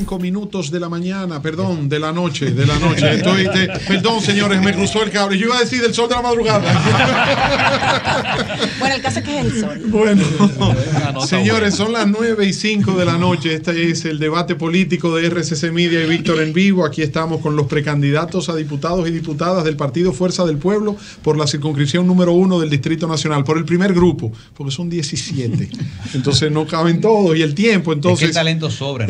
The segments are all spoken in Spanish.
5 de la mañana, perdón, de la noche. Perdón, señores, me cruzó el cable. Yo iba a decir del sol de la madrugada. Bueno, el caso es que es el sol. Bueno, señores, son las 9:05 de la noche. Este es el debate político de RCC Media y Víctor en Vivo. Aquí estamos con los precandidatos a diputados y diputadas del Partido Fuerza del Pueblo por la circunscripción número 1 del Distrito Nacional, por el primer grupo, porque son 17. Entonces no caben todos y el tiempo. Entonces, ¿qué talento sobra?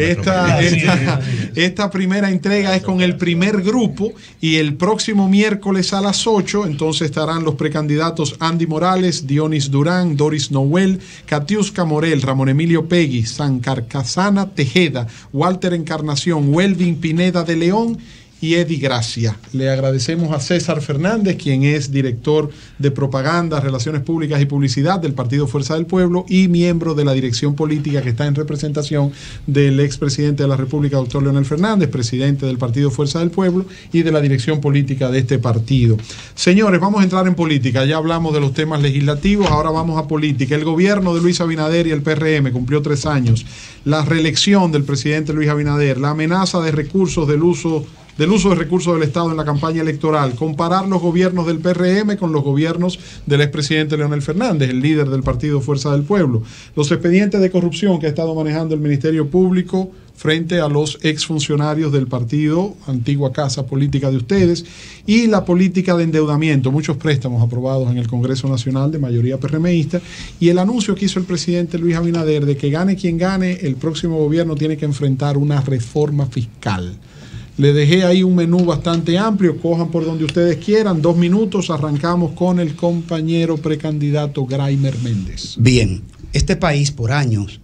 Esta primera entrega es con el primer grupo y el próximo miércoles a las 8, entonces estarán los precandidatos Andy Morales, Dionis Durán, Doris Noel, Katiuska Morel, Ramón Emilio Pegui, Sancarcasana Tejeda, Walter Encarnación, Welvin Pineda de León y Eddie Gracia. Le agradecemos a César Fernández, quien es director de propaganda, relaciones públicas y publicidad del Partido Fuerza del Pueblo y miembro de la dirección política que está en representación del expresidente de la República, doctor Leonel Fernández, presidente del Partido Fuerza del Pueblo y de la dirección política de este partido. Señores, vamos a entrar en política. Ya hablamos de los temas legislativos, ahora vamos a política. El gobierno de Luis Abinader y el PRM cumplió 3 años. La reelección del presidente Luis Abinader, la amenaza de recursos del uso de recursos del Estado en la campaña electoral, comparar los gobiernos del PRM con los gobiernos del expresidente Leonel Fernández, el líder del Partido Fuerza del Pueblo, los expedientes de corrupción que ha estado manejando el Ministerio Público frente a los exfuncionarios del partido, antigua casa política de ustedes, y la política de endeudamiento, muchos préstamos aprobados en el Congreso Nacional de mayoría PRMista, y el anuncio que hizo el presidente Luis Abinader de que gane quien gane, el próximo gobierno tiene que enfrentar una reforma fiscal. Le dejé ahí un menú bastante amplio, cojan por donde ustedes quieran. 2 minutos, arrancamos con el compañero precandidato Graimer Méndez. Bien, este país por años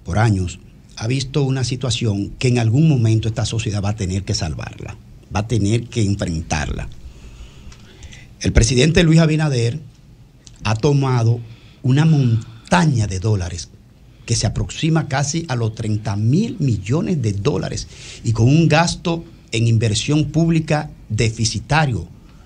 ha visto una situación que en algún momento esta sociedad va a tener que salvarla, va a tener que enfrentarla. El presidente Luis Abinader ha tomado una montaña de dólares que se aproxima casi a los 30.000 millones de dólares y con un gasto en inversión pública deficitario.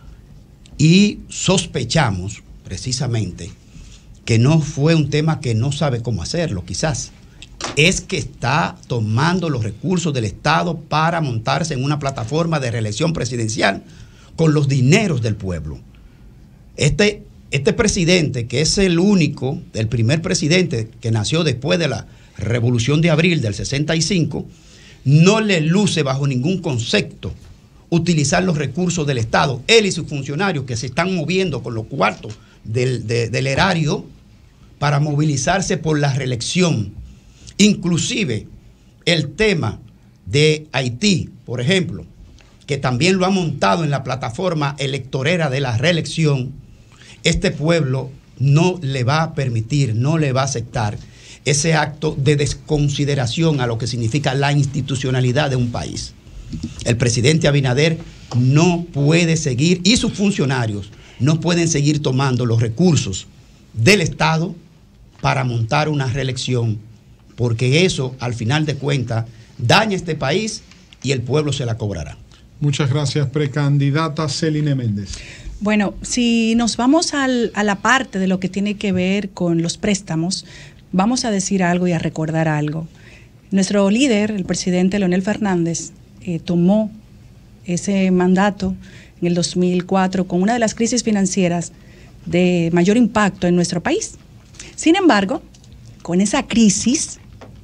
Y sospechamos precisamente que no fue un tema que no sabe cómo hacerlo, quizás. Es que está tomando los recursos del Estado para montarse en una plataforma de reelección presidencial con los dineros del pueblo. Este presidente, que es el primer presidente que nació después de la Revolución de Abril del 65, no le luce bajo ningún concepto utilizar los recursos del Estado. Él y sus funcionarios que se están moviendo con los cuartos del erario para movilizarse por la reelección. Inclusive el tema de Haití, por ejemplo, que también lo ha montado en la plataforma electorera de la reelección. Este pueblo no le va a permitir, no le va a aceptar ese acto de desconsideración a lo que significa la institucionalidad de un país. El presidente Abinader no puede seguir, y sus funcionarios no pueden seguir tomando los recursos del Estado para montar una reelección, porque eso, al final de cuentas, daña a este país y el pueblo se la cobrará. Muchas gracias, precandidata Celine Méndez. Bueno, si nos vamos a la parte de lo que tiene que ver con los préstamos, vamos a decir algo y a recordar algo. Nuestro líder, el presidente Leonel Fernández, tomó ese mandato en el 2004 con una de las crisis financieras de mayor impacto en nuestro país. Sin embargo, con esa crisis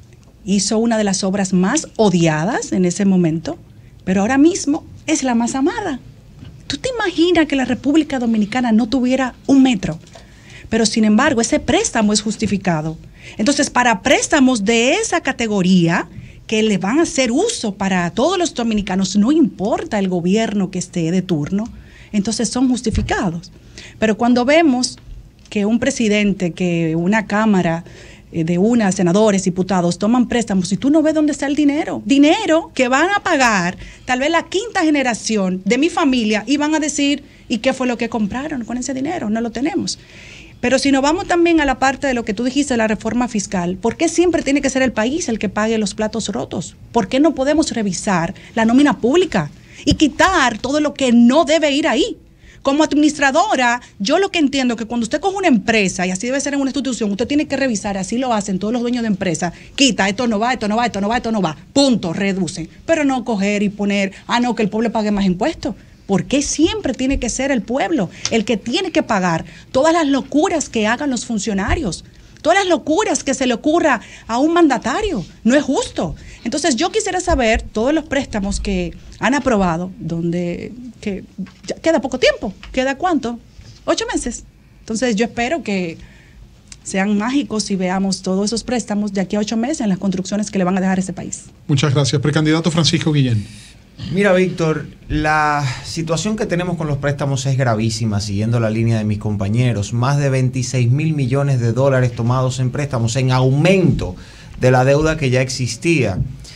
hizo una de las obras más odiadas en ese momento, pero ahora mismo es la más amada. ¿Tú te imaginas que la República Dominicana no tuviera 1 metro? Pero sin embargo, ese préstamo es justificado. Entonces, para préstamos de esa categoría, que le van a hacer uso para todos los dominicanos, no importa el gobierno que esté de turno, entonces son justificados. Pero cuando vemos que un presidente, que una cámara de senadores, diputados, toman préstamos y tú no ves dónde está el dinero que van a pagar tal vez la 5ª generación de mi familia y van a decir, ¿y qué fue lo que compraron con ese dinero? No lo tenemos. Pero si nos vamos también a la parte de lo que tú dijiste, la reforma fiscal, ¿por qué siempre tiene que ser el país el que pague los platos rotos? ¿Por qué no podemos revisar la nómina pública y quitar todo lo que no debe ir ahí? Como administradora, yo lo que entiendo es que cuando usted coge una empresa, y así debe ser en una institución, usted tiene que revisar, así lo hacen todos los dueños de empresas, quita, esto no va, esto no va, esto no va, esto no va, punto, reducen. Pero no coger y poner, no, que el pueblo pague más impuestos. ¿Por qué siempre tiene que ser el pueblo el que tiene que pagar todas las locuras que hagan los funcionarios? Todas las locuras que se le ocurra a un mandatario. No es justo. Entonces yo quisiera saber todos los préstamos que han aprobado, donde que ya queda poco tiempo. ¿Queda cuánto? 8 meses. Entonces yo espero que sean mágicos y veamos todos esos préstamos de aquí a 8 meses en las construcciones que le van a dejar a ese país. Muchas gracias. Precandidato Francisco Guillén. Mira, Víctor, la situación que tenemos con los préstamos es gravísima, siguiendo la línea de mis compañeros. Más de 26.000 millones de dólares tomados en préstamos, en aumento de la deuda que ya existía.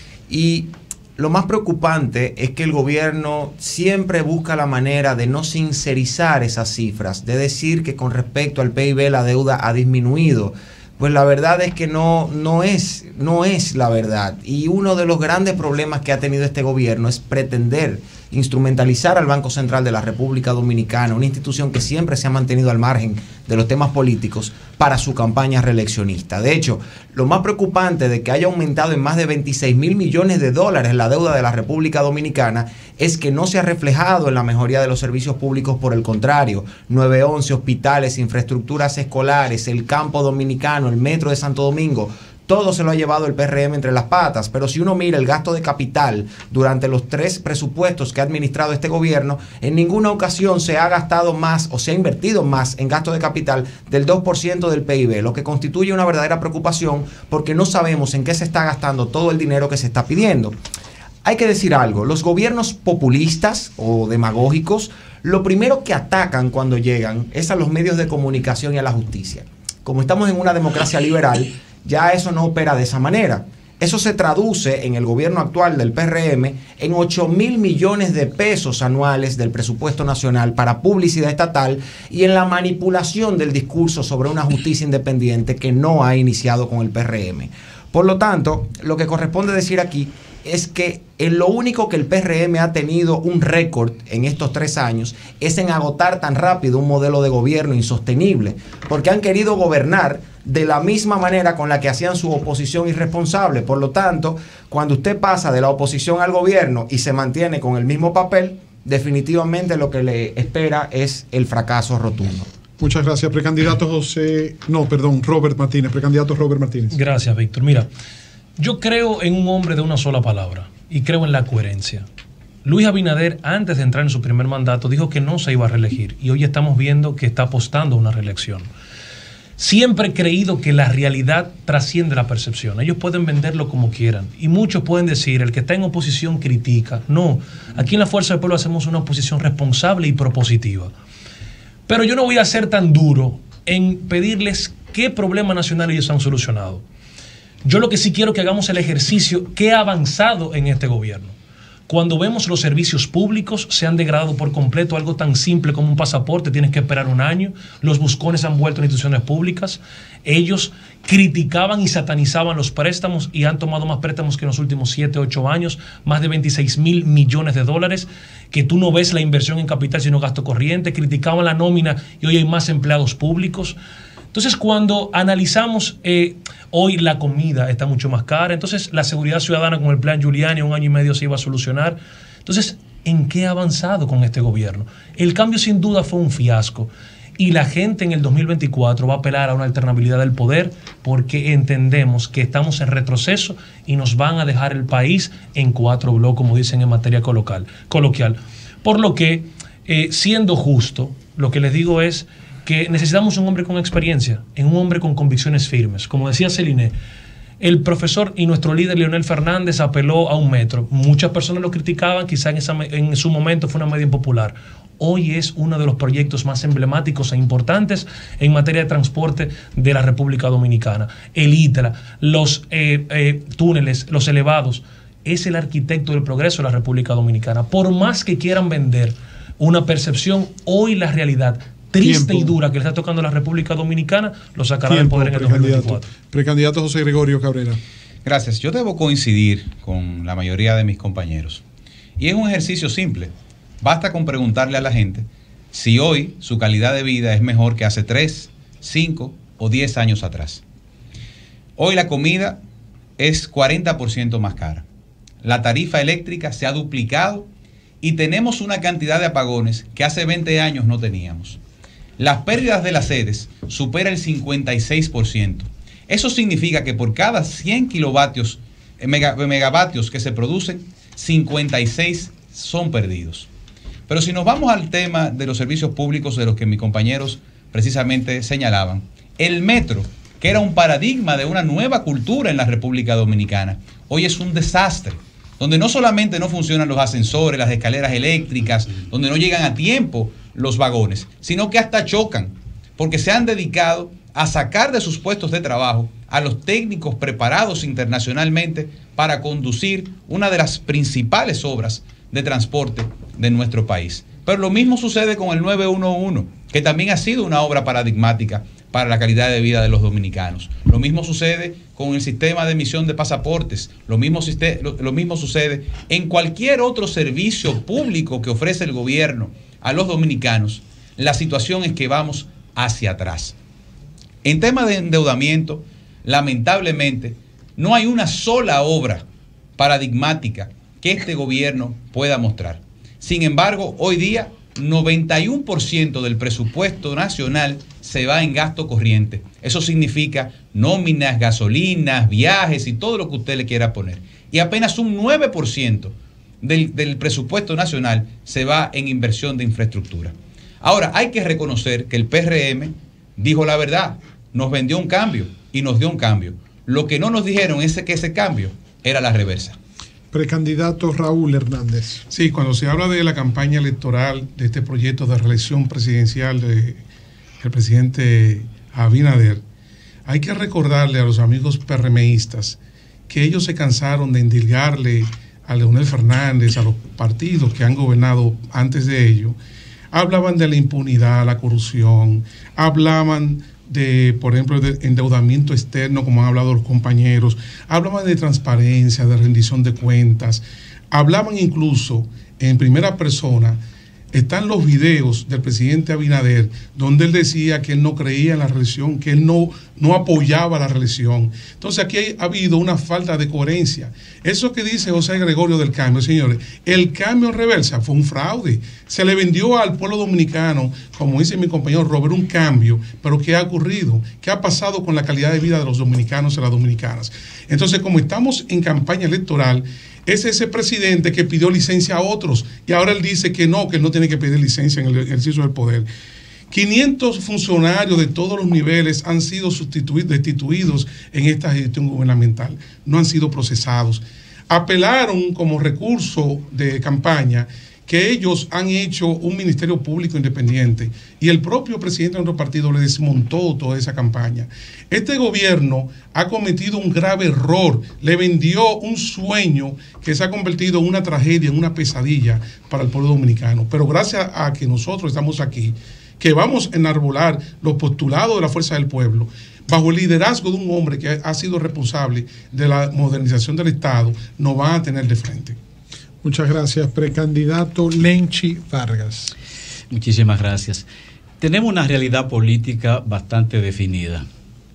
Y lo más preocupante es que el gobierno siempre busca la manera de no sincerizar esas cifras, de decir que con respecto al PIB la deuda ha disminuido. Pues la verdad es que no es la verdad. Y uno de los grandes problemas que ha tenido este gobierno es pretender instrumentalizar al Banco Central de la República Dominicana, una institución que siempre se ha mantenido al margen de los temas políticos, para su campaña reeleccionista. De hecho, lo más preocupante de que haya aumentado en más de 26.000 millones de dólares la deuda de la República Dominicana es que no se ha reflejado en la mejoría de los servicios públicos. Por el contrario, 911, hospitales, infraestructuras escolares, el campo dominicano, el metro de Santo Domingo, todo se lo ha llevado el PRM entre las patas. Pero si uno mira el gasto de capital durante los 3 presupuestos que ha administrado este gobierno, en ninguna ocasión se ha gastado más o se ha invertido más en gasto de capital del 2% del PIB, lo que constituye una verdadera preocupación porque no sabemos en qué se está gastando todo el dinero que se está pidiendo. Hay que decir algo, los gobiernos populistas o demagógicos, lo primero que atacan cuando llegan es a los medios de comunicación y a la justicia. Como estamos en una democracia liberal, ya eso no opera de esa manera. Eso se traduce en el gobierno actual del PRM en 8.000 millones de pesos anuales del presupuesto nacional para publicidad estatal y en la manipulación del discurso sobre una justicia independiente que no ha iniciado con el PRM. Por lo tanto, lo que corresponde decir aquí es que en lo único que el PRM ha tenido un récord en estos 3 años es en agotar tan rápido un modelo de gobierno insostenible, porque han querido gobernar de la misma manera con la que hacían su oposición irresponsable. Por lo tanto, cuando usted pasa de la oposición al gobierno y se mantiene con el mismo papel, definitivamente lo que le espera es el fracaso rotundo. Muchas gracias, precandidato Robert Martínez. Precandidato Robert Martínez. Gracias, Víctor. Mira, yo creo en un hombre de una sola palabra y creo en la coherencia. Luis Abinader, antes de entrar en su primer mandato, dijo que no se iba a reelegir y hoy estamos viendo que está apostando a una reelección. Siempre he creído que la realidad trasciende la percepción. Ellos pueden venderlo como quieran y muchos pueden decir, el que está en oposición critica. No, aquí en la Fuerza del Pueblo hacemos una oposición responsable y propositiva. Pero yo no voy a ser tan duro en pedirles qué problema nacional ellos han solucionado. Yo lo que sí quiero que hagamos el ejercicio que ha avanzado en este gobierno. Cuando vemos los servicios públicos se han degradado por completo, algo tan simple como un pasaporte, tienes que esperar un año, los buscones han vuelto a instituciones públicas, ellos criticaban y satanizaban los préstamos y han tomado más préstamos que en los últimos 7, 8 años, más de 26.000 millones de dólares, que tú no ves la inversión en capital sino gasto corriente, criticaban la nómina y hoy hay más empleados públicos. Entonces, cuando analizamos, hoy la comida está mucho más cara, entonces la seguridad ciudadana con el plan Giuliani en 1 año y medio se iba a solucionar. Entonces, ¿en qué ha avanzado con este gobierno? El cambio sin duda fue un fiasco y la gente en el 2024 va a apelar a una alternabilidad del poder porque entendemos que estamos en retroceso y nos van a dejar el país en 4 bloques, como dicen en materia coloquial. Por lo que, siendo justo, lo que les digo es que necesitamos un hombre con experiencia, un hombre con convicciones firmes. Como decía Celine, el profesor y nuestro líder Leonel Fernández apeló a un metro. Muchas personas lo criticaban, quizá en su momento fue una medida impopular. Hoy es uno de los proyectos más emblemáticos e importantes en materia de transporte de la República Dominicana. El ITRA, los túneles, los elevados. Es el arquitecto del progreso de la República Dominicana. Por más que quieran vender una percepción, hoy la realidad triste y dura que le está tocando a la República Dominicana, lo sacará del poder en el 2024. Precandidato José Gregorio Cabrera. Gracias. Yo debo coincidir con la mayoría de mis compañeros. Y es un ejercicio simple. Basta con preguntarle a la gente si hoy su calidad de vida es mejor que hace 3, 5 o 10 años atrás. Hoy la comida es 40% más cara. La tarifa eléctrica se ha duplicado y tenemos una cantidad de apagones que hace 20 años no teníamos. Las pérdidas de las sedes supera el 56%. Eso significa que por cada 100 megavatios que se producen, 56 son perdidos. Pero si nos vamos al tema de los servicios públicos de los que mis compañeros precisamente señalaban, el metro, que era un paradigma de una nueva cultura en la República Dominicana, hoy es un desastre, donde no solamente no funcionan los ascensores, las escaleras eléctricas, donde no llegan a tiempo los vagones, sino que hasta chocan, porque se han dedicado a sacar de sus puestos de trabajo a los técnicos preparados internacionalmente para conducir una de las principales obras de transporte de nuestro país. Pero lo mismo sucede con el 911, que también ha sido una obra paradigmática para la calidad de vida de los dominicanos. Lo mismo sucede con el sistema de emisión de pasaportes. Lo mismo sucede en cualquier otro servicio público que ofrece el gobierno a los dominicanos. La situación es que vamos hacia atrás. En tema de endeudamiento, lamentablemente, no hay una sola obra paradigmática que este gobierno pueda mostrar. Sin embargo, hoy día, 91% del presupuesto nacional se va en gasto corriente. Eso significa nóminas, gasolinas, viajes y todo lo que usted le quiera poner. Y apenas un 9% del presupuesto nacional se va en inversión de infraestructura. Ahora, hay que reconocer que el PRM dijo la verdad, nos vendió un cambio y nos dio un cambio. Lo que no nos dijeron es que ese cambio era la reversa. Precandidato Raúl Hernández. Sí, cuando se habla de la campaña electoral de este proyecto de reelección presidencial del presidente Abinader, hay que recordarle a los amigos PRMistas que ellos se cansaron de endilgarle a Leonel Fernández, a los partidos que han gobernado antes de ello. Hablaban de la impunidad, la corrupción, hablaban de, por ejemplo, de endeudamiento externo, como han hablado los compañeros, hablaban de transparencia, de rendición de cuentas, hablaban incluso en primera persona. Están los videos del presidente Abinader donde él decía que él no creía en la reelección, que él no apoyaba la reelección. Entonces aquí ha habido una falta de coherencia. Eso que dice José Gregorio del cambio, señores, el cambio en reversa fue un fraude. Se le vendió al pueblo dominicano, como dice mi compañero Robert, un cambio, pero ¿qué ha ocurrido? ¿Qué ha pasado con la calidad de vida de los dominicanos y las dominicanas? Entonces, como estamos en campaña electoral, es ese presidente que pidió licencia a otros y ahora él dice que él no tiene que pedir licencia en el ejercicio del poder. 500 funcionarios de todos los niveles han sido destituidos en esta gestión gubernamental, no han sido procesados. Apelaron como recurso de campaña que ellos han hecho un ministerio público independiente y el propio presidente de nuestro partido le desmontó toda esa campaña. Este gobierno ha cometido un grave error, le vendió un sueño que se ha convertido en una tragedia, en una pesadilla para el pueblo dominicano. Pero gracias a que nosotros estamos aquí, que vamos a enarbolar los postulados de la fuerza del pueblo, bajo el liderazgo de un hombre que ha sido responsable de la modernización del Estado, nos van a tener de frente. Muchas gracias, precandidato Lenchi Vargas. Muchísimas gracias. Tenemos una realidad política bastante definida.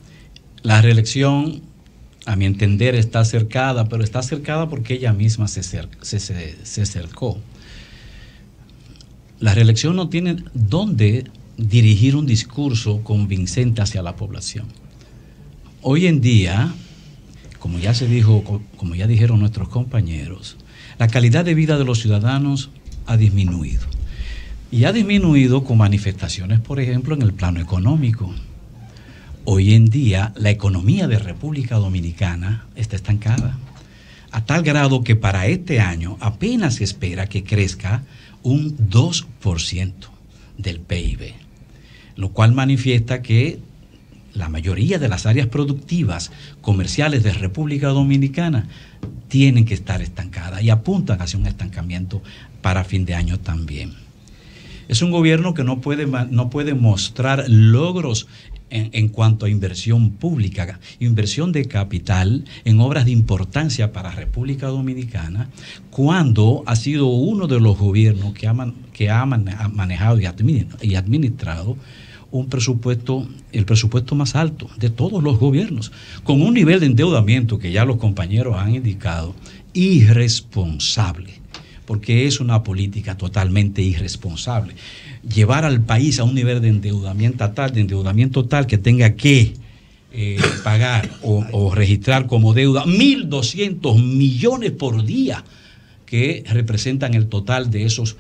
La reelección, a mi entender, está cercada, pero está cercada porque ella misma se cercó. La reelección no tiene dónde dirigir un discurso convincente hacia la población. Hoy en día, como ya se dijo, como ya dijeron nuestros compañeros, la calidad de vida de los ciudadanos ha disminuido. Y ha disminuido con manifestaciones, por ejemplo, en el plano económico. Hoy en día, la economía de República Dominicana está estancada, a tal grado que para este año apenas se espera que crezca un 2% del PIB, lo cual manifiesta que la mayoría de las áreas productivas comerciales de República Dominicana tienen que estar estancadas y apuntan hacia un estancamiento para fin de año también. Es un gobierno que no puede mostrar logros en cuanto a inversión pública, inversión de capital en obras de importancia para República Dominicana, cuando ha sido uno de los gobiernos que ha manejado y administrado el presupuesto más alto de todos los gobiernos, con un nivel de endeudamiento que ya los compañeros han indicado, irresponsable, porque es una política totalmente irresponsable. Llevar al país a un nivel de endeudamiento tal que tenga que pagar o registrar como deuda 1.200 millones por día, que representan el total de esos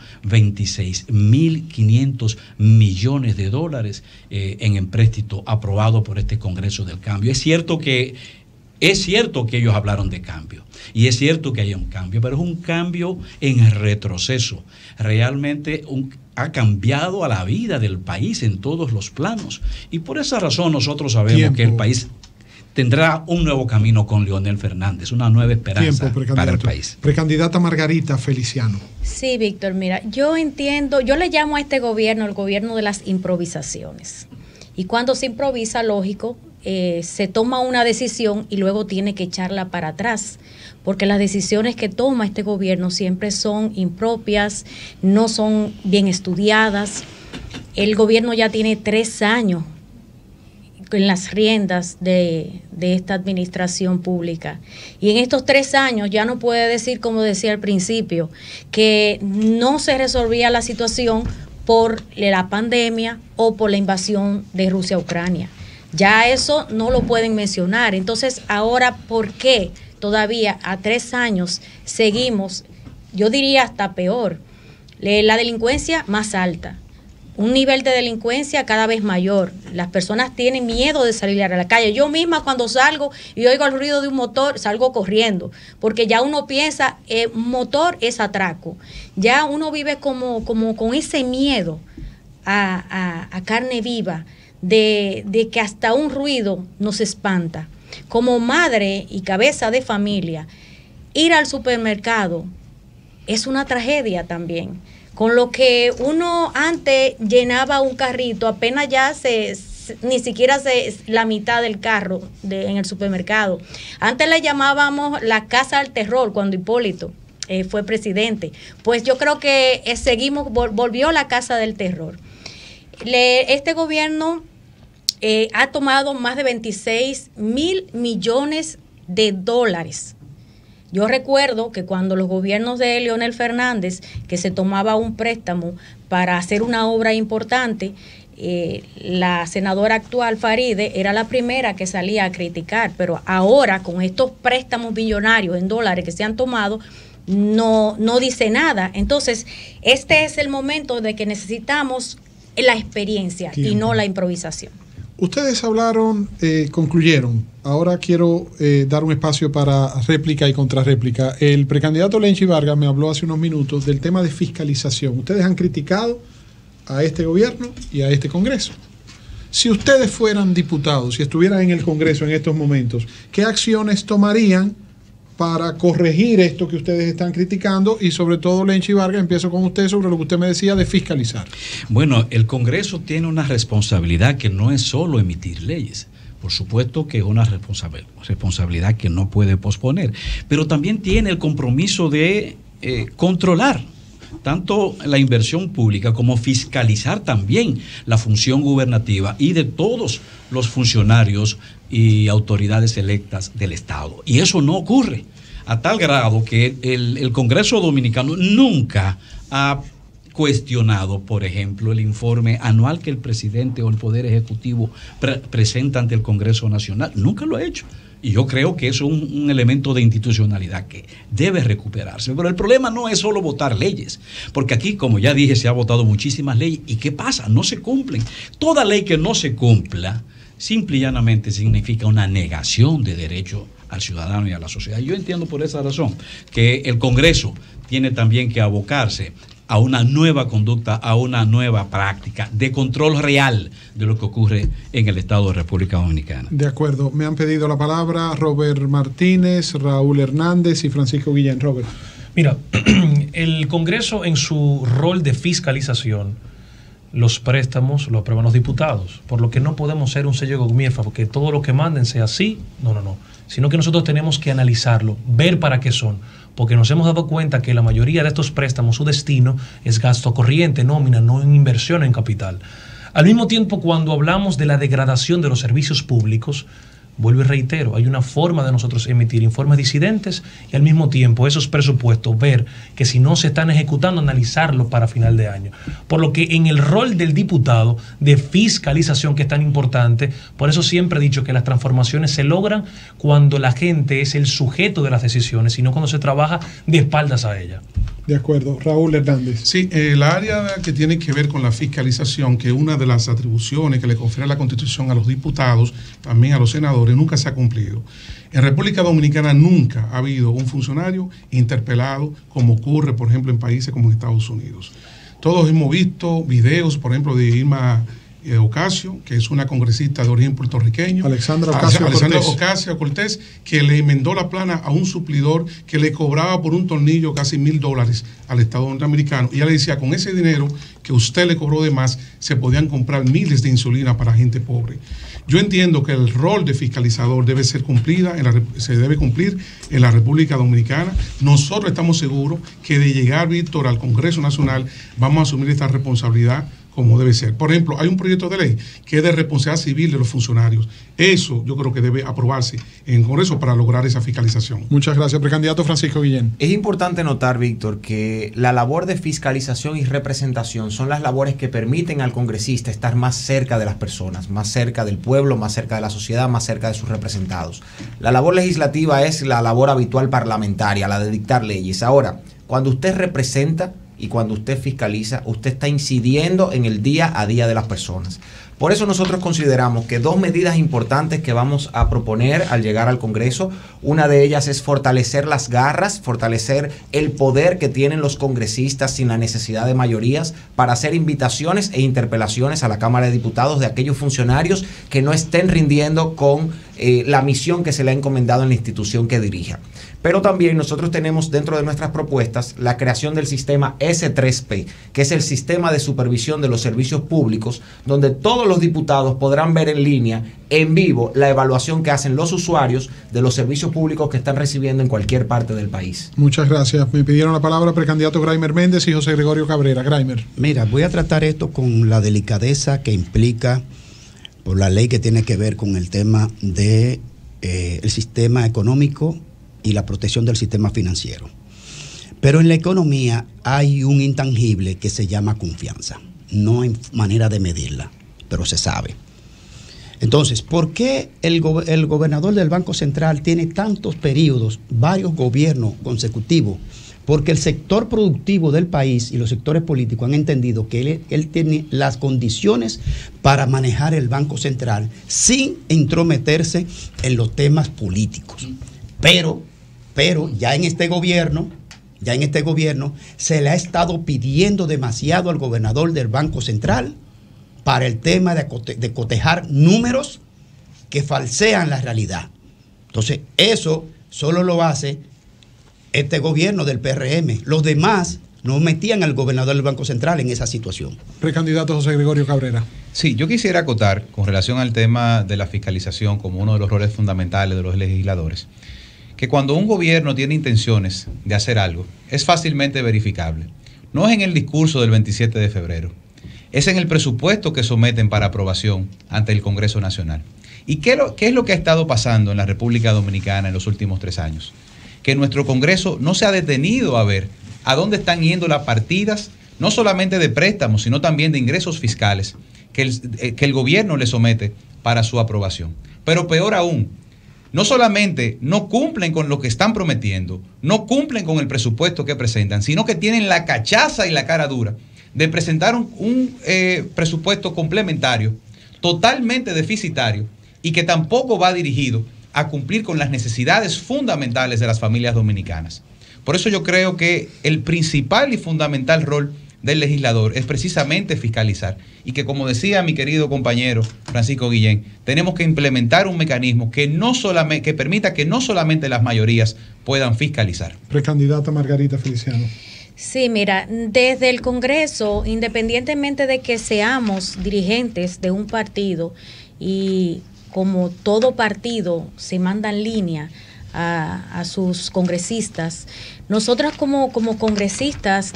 26.500 millones de dólares en empréstito aprobado por este Congreso del Cambio. Es cierto que ellos hablaron de cambio y es cierto que hay un cambio, pero es un cambio en retroceso. Realmente ha cambiado a la vida del país en todos los planos, y por esa razón nosotros sabemos que el país tendrá un nuevo camino con Leonel Fernández, una nueva esperanza para el país. Precandidata Margarita Feliciano. Sí, Víctor, mira, yo entiendo, yo le llamo a este gobierno el gobierno de las improvisaciones. Y cuando se improvisa, lógico, se toma una decisión y luego tiene que echarla para atrás, porque las decisiones que toma este gobierno siempre son impropias, no son bien estudiadas. El gobierno ya tiene 3 años en las riendas de esta administración pública. Y en estos 3 años ya no puede decir, como decía al principio, que no se resolvía la situación por la pandemia o por la invasión de Rusia a Ucrania. Ya eso no lo pueden mencionar. Entonces, ahora, ¿por qué todavía a 3 años seguimos, yo diría hasta peor, la delincuencia más alta? Un nivel de delincuencia cada vez mayor. Las personas tienen miedo de salir a la calle. Yo misma cuando salgo y oigo el ruido de un motor, salgo corriendo, porque ya uno piensa, motor es atraco. Ya uno vive como con ese miedo a carne viva de que hasta un ruido nos espanta. Como madre y cabeza de familia, ir al supermercado es una tragedia también. Con lo que uno antes llenaba un carrito, apenas ya ni siquiera la mitad del carro en el supermercado. Antes le llamábamos la casa del terror cuando Hipólito fue presidente. Pues yo creo que volvió la casa del terror. Este gobierno ha tomado más de 26.000 millones de dólares. Yo recuerdo que cuando los gobiernos de Leonel Fernández, que se tomaba un préstamo para hacer una obra importante, la senadora actual Faride era la primera que salía a criticar, pero ahora con estos préstamos billonarios en dólares que se han tomado, no dice nada. Entonces, este es el momento de que necesitamos la experiencia y no la improvisación. Ustedes hablaron, concluyeron. Ahora quiero dar un espacio para réplica y contrarréplica. El precandidato Lenchi Vargas me habló hace unos minutos del tema de fiscalización. Ustedes han criticado a este gobierno y a este Congreso. Si ustedes fueran diputados, si estuvieran en el Congreso en estos momentos, ¿qué acciones tomarían para corregir esto que ustedes están criticando? Y sobre todo, Lenchi Vargas, empiezo con usted sobre lo que usted me decía de fiscalizar. Bueno, el Congreso tiene una responsabilidad que no es solo emitir leyes. Por supuesto que es una responsabilidad que no puede posponer, pero también tiene el compromiso de controlar tanto la inversión pública como fiscalizar también la función gubernativa y de todos los funcionarios y autoridades electas del Estado. Y eso no ocurre, a tal grado que el Congreso Dominicano nunca ha cuestionado, por ejemplo, el informe anual que el presidente o el Poder Ejecutivo presenta ante el Congreso Nacional. Nunca lo ha hecho. Y yo creo que eso es un elemento de institucionalidad que debe recuperarse. Pero el problema no es solo votar leyes, porque aquí, como ya dije, se ha votado muchísimas leyes. ¿Y qué pasa? No se cumplen. Toda ley que no se cumpla, simple y llanamente significa una negación de derecho al ciudadano y a la sociedad. Yo entiendo por esa razón que el Congreso tiene también que abocarse a una nueva conducta, a una nueva práctica de control real de lo que ocurre en el Estado de República Dominicana. De acuerdo. Me han pedido la palabra Robert Martínez, Raúl Hernández y Francisco Guillén. Robert. Mira, el Congreso en su rol de fiscalización los préstamos lo aprueban los diputados, por lo que no podemos ser un sello de gomiefa, porque todo lo que manden sea así, no, sino que nosotros tenemos que analizarlo, ver para qué son, porque nos hemos dado cuenta que la mayoría de estos préstamos, su destino es gasto corriente, nómina, no en inversión en capital. Al mismo tiempo, cuando hablamos de la degradación de los servicios públicos, vuelvo y reitero, hay una forma de nosotros emitir informes disidentes y al mismo tiempo esos presupuestos ver que si no se están ejecutando, analizarlos para final de año. Por lo que en el rol del diputado de fiscalización, que es tan importante, por eso siempre he dicho que las transformaciones se logran cuando la gente es el sujeto de las decisiones, sino cuando se trabaja de espaldas a ella. De acuerdo. Raúl Hernández. Sí, el área que tiene que ver con la fiscalización, que es una de las atribuciones que le confiere la Constitución a los diputados, también a los senadores, nunca se ha cumplido. En República Dominicana nunca ha habido un funcionario interpelado, como ocurre, por ejemplo, en países como Estados Unidos. Todos hemos visto videos, por ejemplo, de Irma Ocasio, que es una congresista de origen puertorriqueño, Alexandra Ocasio Cortés, que le enmendó la plana a un suplidor que le cobraba por un tornillo casi $1,000 al Estado norteamericano, y ella le decía, con ese dinero que usted le cobró de más, se podían comprar miles de insulina para gente pobre. Yo entiendo que el rol de fiscalizador debe ser se debe cumplir en la República Dominicana. Nosotros estamos seguros que de llegar, Víctor, al Congreso Nacional, vamos a asumir esta responsabilidad como debe ser. Por ejemplo, hay un proyecto de ley que es de responsabilidad civil de los funcionarios. Eso yo creo que debe aprobarse en el Congreso para lograr esa fiscalización. Muchas gracias, precandidato Francisco Guillén. Es importante notar, Víctor, que la labor de fiscalización y representación son las labores que permiten al congresista estar más cerca de las personas, más cerca del pueblo, más cerca de la sociedad, más cerca de sus representados. La labor legislativa es la labor habitual parlamentaria, la de dictar leyes. Ahora, cuando usted representa y cuando usted fiscaliza, usted está incidiendo en el día a día de las personas. Por eso nosotros consideramos que dos medidas importantes que vamos a proponer al llegar al Congreso, una de ellas es fortalecer las garras, fortalecer el poder que tienen los congresistas sin la necesidad de mayorías para hacer invitaciones e interpelaciones a la Cámara de Diputados de aquellos funcionarios que no estén rindiendo con la misión que se le ha encomendado en la institución que dirija. Pero también nosotros tenemos dentro de nuestras propuestas la creación del sistema S3P, que es el sistema de supervisión de los servicios públicos, donde todos los diputados podrán ver en línea, en vivo, la evaluación que hacen los usuarios de los servicios públicos que están recibiendo en cualquier parte del país. Muchas gracias. Me pidieron la palabra precandidato Graimer Méndez y José Gregorio Cabrera. Graimer. Mira, voy a tratar esto con la delicadeza que implica por la ley que tiene que ver con el tema de el sistema económico y la protección del sistema financiero. Pero en la economía hay un intangible que se llama confianza. No hay manera de medirla, pero se sabe. Entonces, ¿por qué el gobernador del Banco Central tiene tantos periodos, varios gobiernos consecutivos? Porque el sector productivo del país y los sectores políticos han entendido que él tiene las condiciones para manejar el Banco Central sin entrometerse en los temas políticos. Pero ya en este gobierno se le ha estado pidiendo demasiado al gobernador del Banco Central para el tema de cotejar números que falsean la realidad. Entonces, eso solo lo hace este gobierno del PRM. Los demás no metían al gobernador del Banco Central en esa situación. Precandidato José Gregorio Cabrera. Sí, yo quisiera acotar con relación al tema de la fiscalización como uno de los roles fundamentales de los legisladores, que cuando un gobierno tiene intenciones de hacer algo, es fácilmente verificable. No es en el discurso del 27 de febrero, es en el presupuesto que someten para aprobación ante el Congreso Nacional. ¿Y qué es lo que ha estado pasando en la República Dominicana en los últimos 3 años? Que nuestro Congreso no se ha detenido a ver a dónde están yendo las partidas, no solamente de préstamos, sino también de ingresos fiscales, que el gobierno le somete para su aprobación. Pero peor aún, no solamente no cumplen con lo que están prometiendo, no cumplen con el presupuesto que presentan, sino que tienen la cachaza y la cara dura de presentar un presupuesto complementario, totalmente deficitario, y que tampoco va dirigido a cumplir con las necesidades fundamentales de las familias dominicanas. Por eso yo creo que el principal y fundamental rol del legislador es precisamente fiscalizar, y que, como decía mi querido compañero Francisco Guillén, tenemos que implementar un mecanismo que permita que no solamente las mayorías puedan fiscalizar. Precandidata Margarita Feliciano. Sí, mira, desde el Congreso, independientemente de que seamos dirigentes de un partido y como todo partido se manda en línea a sus congresistas, nosotras como congresistas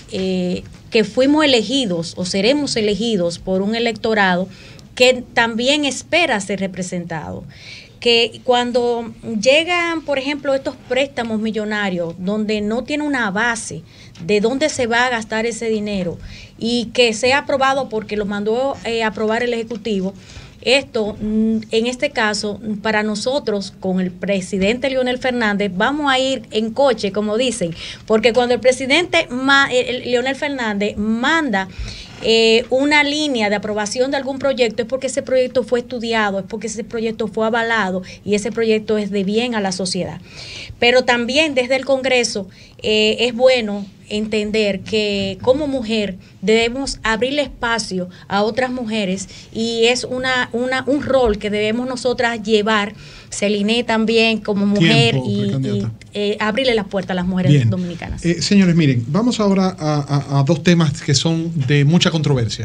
que fuimos elegidos o seremos elegidos por un electorado que también espera ser representado. Que cuando llegan, por ejemplo, estos préstamos millonarios donde no tiene una base de dónde se va a gastar ese dinero y que sea aprobado porque lo mandó a aprobar el Ejecutivo, esto, en este caso, para nosotros, con el presidente Leonel Fernández, vamos a ir en coche, como dicen, porque cuando el presidente Leonel Fernández manda una línea de aprobación de algún proyecto, es porque ese proyecto fue estudiado, es porque ese proyecto fue avalado y ese proyecto es de bien a la sociedad. Pero también desde el Congreso es bueno entender que como mujer debemos abrirle espacio a otras mujeres y es un rol que debemos nosotras llevar, Celine también como mujer, y abrirle las puertas a las mujeres dominicanas. Señores, miren, vamos ahora a dos temas que son de mucha controversia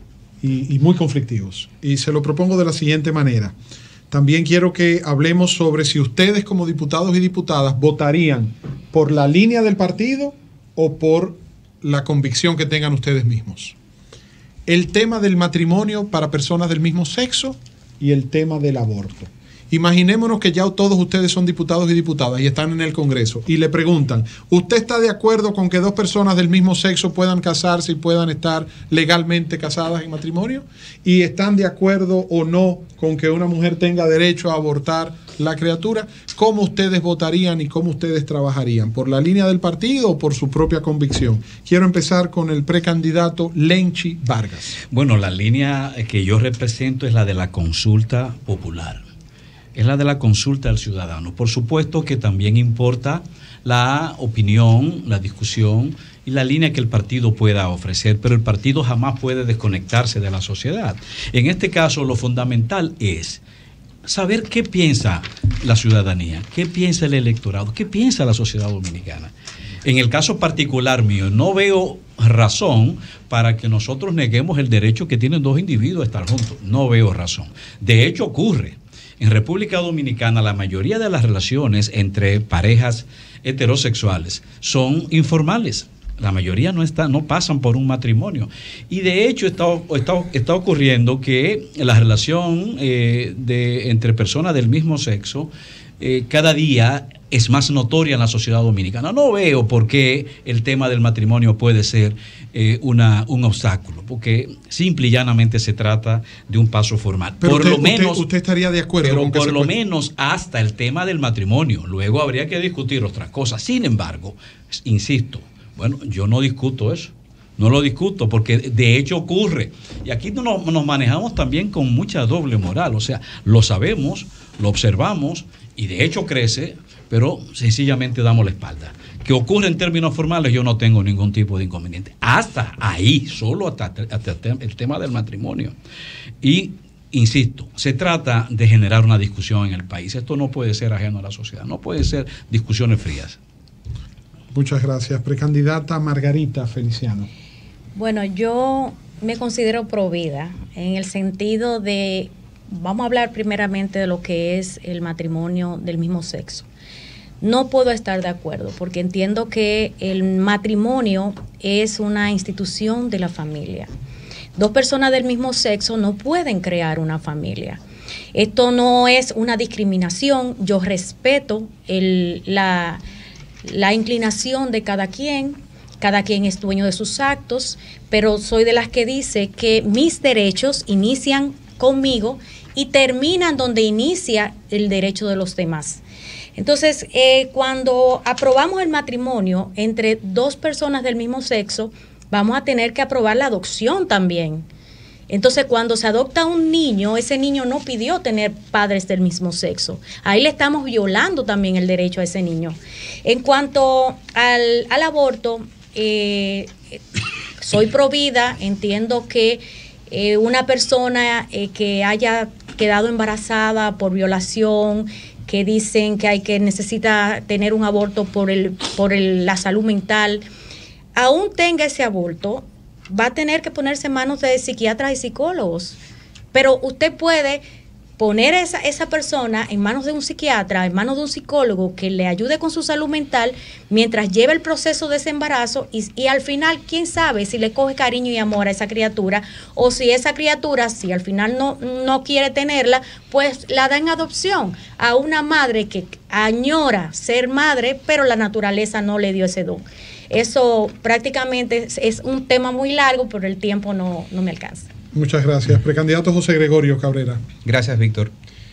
y muy conflictivos. Y se lo propongo de la siguiente manera. También quiero que hablemos sobre si ustedes como diputados y diputadas votarían por la línea del partido o por la convicción que tengan ustedes mismos. El tema del matrimonio para personas del mismo sexo y el tema del aborto. Imaginémonos que ya todos ustedes son diputados y diputadas y están en el Congreso y le preguntan, ¿usted está de acuerdo con que dos personas del mismo sexo puedan casarse y puedan estar legalmente casadas en matrimonio? ¿Y están de acuerdo o no con que una mujer tenga derecho a abortar la criatura? ¿Cómo ustedes votarían y cómo ustedes trabajarían? ¿Por la línea del partido o por su propia convicción? Quiero empezar con el precandidato Lenchi Vargas. Bueno, la línea que yo represento es la de la consulta popular. Es la de la consulta al ciudadano. Por supuesto que también importa la opinión, la discusión y la línea que el partido pueda ofrecer, pero el partido jamás puede desconectarse de la sociedad. En este caso, lo fundamental es saber qué piensa la ciudadanía, qué piensa el electorado, qué piensa la sociedad dominicana. En el caso particular mío, no veo razón para que nosotros neguemos el derecho que tienen dos individuos a estar juntos. No veo razón. De hecho, ocurre. En República Dominicana la mayoría de las relaciones entre parejas heterosexuales son informales. La mayoría no pasan por un matrimonio. Y de hecho está ocurriendo que la relación entre personas del mismo sexo cada día es más notoria en la sociedad dominicana. No veo por qué el tema del matrimonio puede ser un obstáculo, porque simple y llanamente se trata de un paso formal. Pero por lo menos usted estaría de acuerdo con que por lo menos hasta el tema del matrimonio. Luego habría que discutir otras cosas. Sin embargo, insisto, bueno, yo no discuto eso. No lo discuto porque de hecho ocurre. Y aquí nos manejamos también con mucha doble moral. O sea, lo sabemos, lo observamos y de hecho crece, pero sencillamente damos la espalda. Que ocurre en términos formales, yo no tengo ningún tipo de inconveniente. Hasta ahí, solo hasta el tema del matrimonio. Y, insisto, se trata de generar una discusión en el país. Esto no puede ser ajeno a la sociedad, no puede ser discusiones frías. Muchas gracias. Precandidata Margarita Feliciano. Bueno, yo me considero provida en el sentido de, vamos a hablar primeramente de lo que es el matrimonio del mismo sexo. No puedo estar de acuerdo porque entiendo que el matrimonio es una institución de la familia. Dos personas del mismo sexo no pueden crear una familia. Esto no es una discriminación. Yo respeto la inclinación de cada quien es dueño de sus actos, pero soy de las que dice que mis derechos inician conmigo y terminan donde inicia el derecho de los demás. Entonces, cuando aprobamos el matrimonio entre dos personas del mismo sexo, vamos a tener que aprobar la adopción también. Entonces, cuando se adopta un niño, ese niño no pidió tener padres del mismo sexo. Ahí le estamos violando también el derecho a ese niño. En cuanto al aborto, soy provida, entiendo que una persona que haya quedado embarazada por violación, que dicen que necesita tener un aborto por la salud mental, aún tenga ese aborto, va a tener que ponerse en manos de psiquiatras y psicólogos. Pero usted puede poner esa persona en manos de un psiquiatra, en manos de un psicólogo que le ayude con su salud mental mientras lleva el proceso de ese embarazo y al final, quién sabe si le coge cariño y amor a esa criatura, o si esa criatura, si al final no quiere tenerla, pues la da en adopción a una madre que añora ser madre, pero la naturaleza no le dio ese don. Eso prácticamente es un tema muy largo, pero el tiempo no me alcanza. Muchas gracias. Precandidato José Gregorio Cabrera. Gracias, Víctor.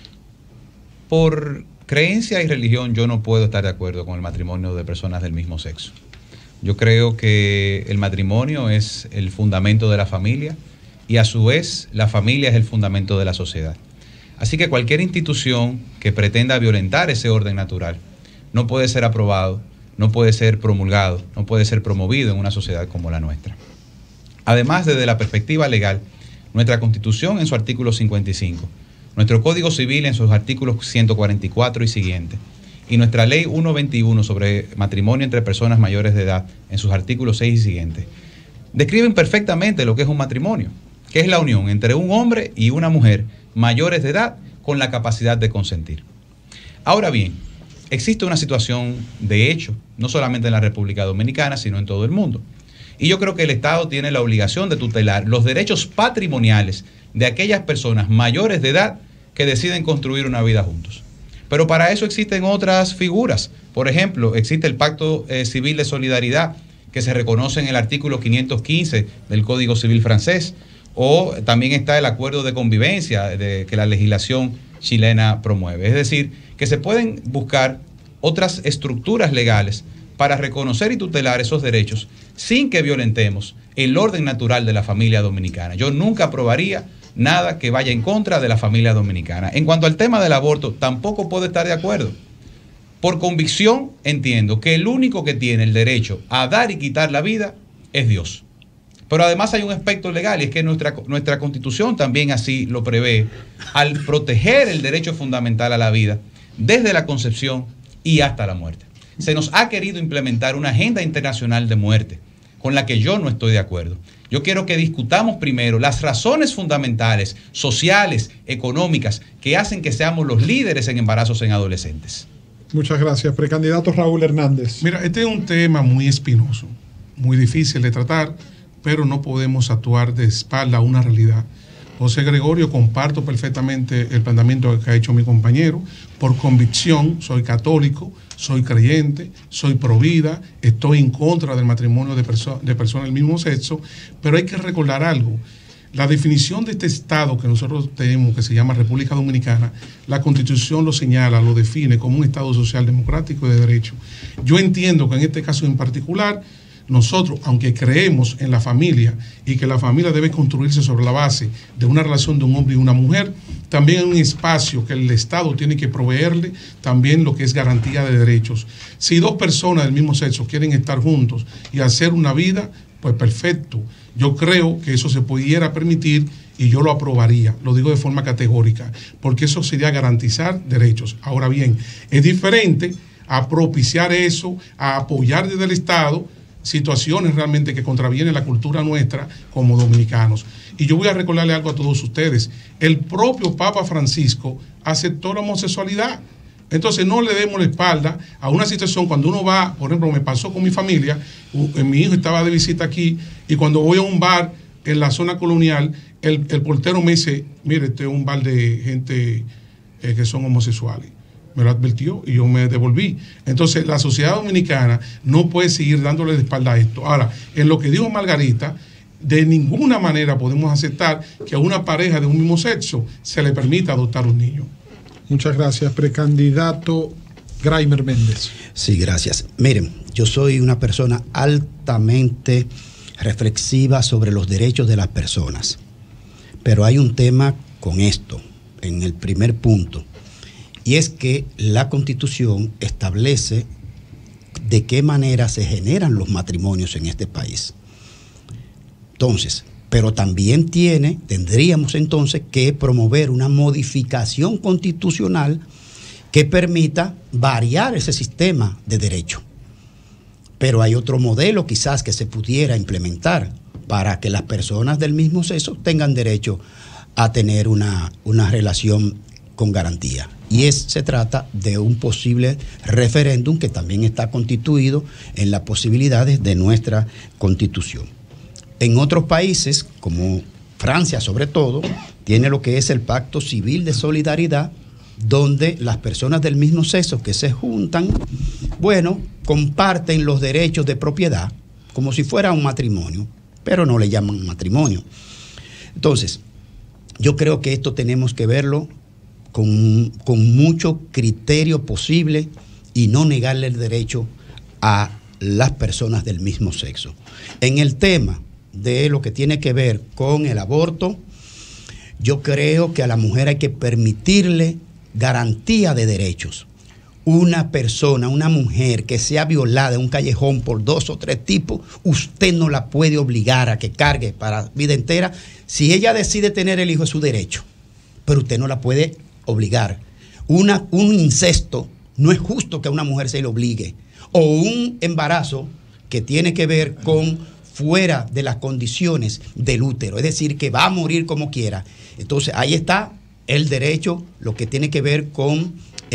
Por creencia y religión, yo no puedo estar de acuerdo con el matrimonio de personas del mismo sexo. Yo creo que el matrimonio es el fundamento de la familia y a su vez la familia es el fundamento de la sociedad. Así que cualquier institución que pretenda violentar ese orden natural no puede ser aprobado, no puede ser promulgado, no puede ser promovido en una sociedad como la nuestra. Además, desde la perspectiva legal, nuestra Constitución en su artículo 55, nuestro Código Civil en sus artículos 144 y siguientes, y nuestra Ley 121 sobre matrimonio entre personas mayores de edad en sus artículos 6 y siguientes, describen perfectamente lo que es un matrimonio, que es la unión entre un hombre y una mujer mayores de edad con la capacidad de consentir. Ahora bien, existe una situación de hecho, no solamente en la República Dominicana, sino en todo el mundo. Y yo creo que el Estado tiene la obligación de tutelar los derechos patrimoniales de aquellas personas mayores de edad que deciden construir una vida juntos. Pero para eso existen otras figuras. Por ejemplo, existe el Pacto Civil de Solidaridad, que se reconoce en el artículo 515 del Código Civil francés, o también está el Acuerdo de Convivencia que la legislación chilena promueve. Es decir, que se pueden buscar otras estructuras legales para reconocer y tutelar esos derechos sin que violentemos el orden natural de la familia dominicana. Yo nunca aprobaría nada que vaya en contra de la familia dominicana. En cuanto al tema del aborto, tampoco puedo estar de acuerdo. Por convicción entiendo que el único que tiene el derecho a dar y quitar la vida es Dios. Pero además hay un aspecto legal y es que nuestra Constitución también así lo prevé, al proteger el derecho fundamental a la vida desde la concepción y hasta la muerte. Se nos ha querido implementar una agenda internacional de muerte con la que yo no estoy de acuerdo. Yo quiero que discutamos primero las razones fundamentales, sociales, económicas, que hacen que seamos los líderes en embarazos en adolescentes. Muchas gracias. Precandidato Raúl Hernández. Mira, este es un tema muy espinoso, muy difícil de tratar, pero no podemos actuar de espalda a una realidad. José Gregorio, comparto perfectamente el planteamiento que ha hecho mi compañero. Por convicción, soy católico, soy creyente, soy provida, estoy en contra del matrimonio de personas del mismo sexo, pero hay que recordar algo. La definición de este Estado que nosotros tenemos, que se llama República Dominicana, la Constitución lo señala, lo define como un Estado social democrático y de derecho. Yo entiendo que en este caso en particular, nosotros, aunque creemos en la familia y que la familia debe construirse sobre la base de una relación de un hombre y una mujer, también hay un espacio que el Estado tiene que proveerle también lo que es garantía de derechos. Si dos personas del mismo sexo quieren estar juntos y hacer una vida, pues perfecto. Yo creo que eso se pudiera permitir y yo lo aprobaría, lo digo de forma categórica, porque eso sería garantizar derechos. Ahora bien, es diferente a propiciar eso, a apoyar desde el Estado situaciones realmente que contravienen la cultura nuestra como dominicanos. Y yo voy a recordarle algo a todos ustedes. El propio Papa Francisco aceptó la homosexualidad. Entonces no le demos la espalda a una situación cuando uno va, por ejemplo, me pasó con mi familia, mi hijo estaba de visita aquí y cuando voy a un bar en la zona colonial, el portero me dice, mire, este es un bar de gente que son homosexuales. Me lo advirtió y yo me devolví. Entonces, la sociedad dominicana no puede seguir dándole de espalda a esto. Ahora, en lo que dijo Margarita, de ninguna manera podemos aceptar que a una pareja de un mismo sexo se le permita adoptar un niño. Muchas gracias. Precandidato Graimer Méndez. Sí, gracias. Miren, yo soy una persona altamente reflexiva sobre los derechos de las personas. Pero hay un tema con esto, en el primer punto. Y es que la Constitución establece de qué manera se generan los matrimonios en este país. Entonces, pero también tendríamos entonces que promover una modificación constitucional que permita variar ese sistema de derecho. pero hay otro modelo quizás que se pudiera implementar para que las personas del mismo sexo tengan derecho a tener una relación con garantía. Y se trata de un posible referéndum que también está constituido en las posibilidades de nuestra Constitución. En otros países, como Francia sobre todo, tiene lo que es el Pacto Civil de Solidaridad, donde las personas del mismo sexo que se juntan, bueno, comparten los derechos de propiedad como si fuera un matrimonio, pero no le llaman matrimonio. Entonces, yo creo que esto tenemos que verlo con mucho criterio posible y no negarle el derecho a las personas del mismo sexo. En el tema de lo que tiene que ver con el aborto, yo creo que a la mujer hay que permitirle garantía de derechos. Una persona, una mujer que sea violada en un callejón por 2 o 3 tipos, usted no la puede obligar a que cargue para la vida entera. Si ella decide tener el hijo, es su derecho, pero usted no la puede obligar. Un incesto, no es justo que a una mujer se le obligue. O un embarazo que tiene que ver con fuera de las condiciones del útero, es decir, que va a morir como quiera. Entonces, ahí está el derecho, lo que tiene que ver con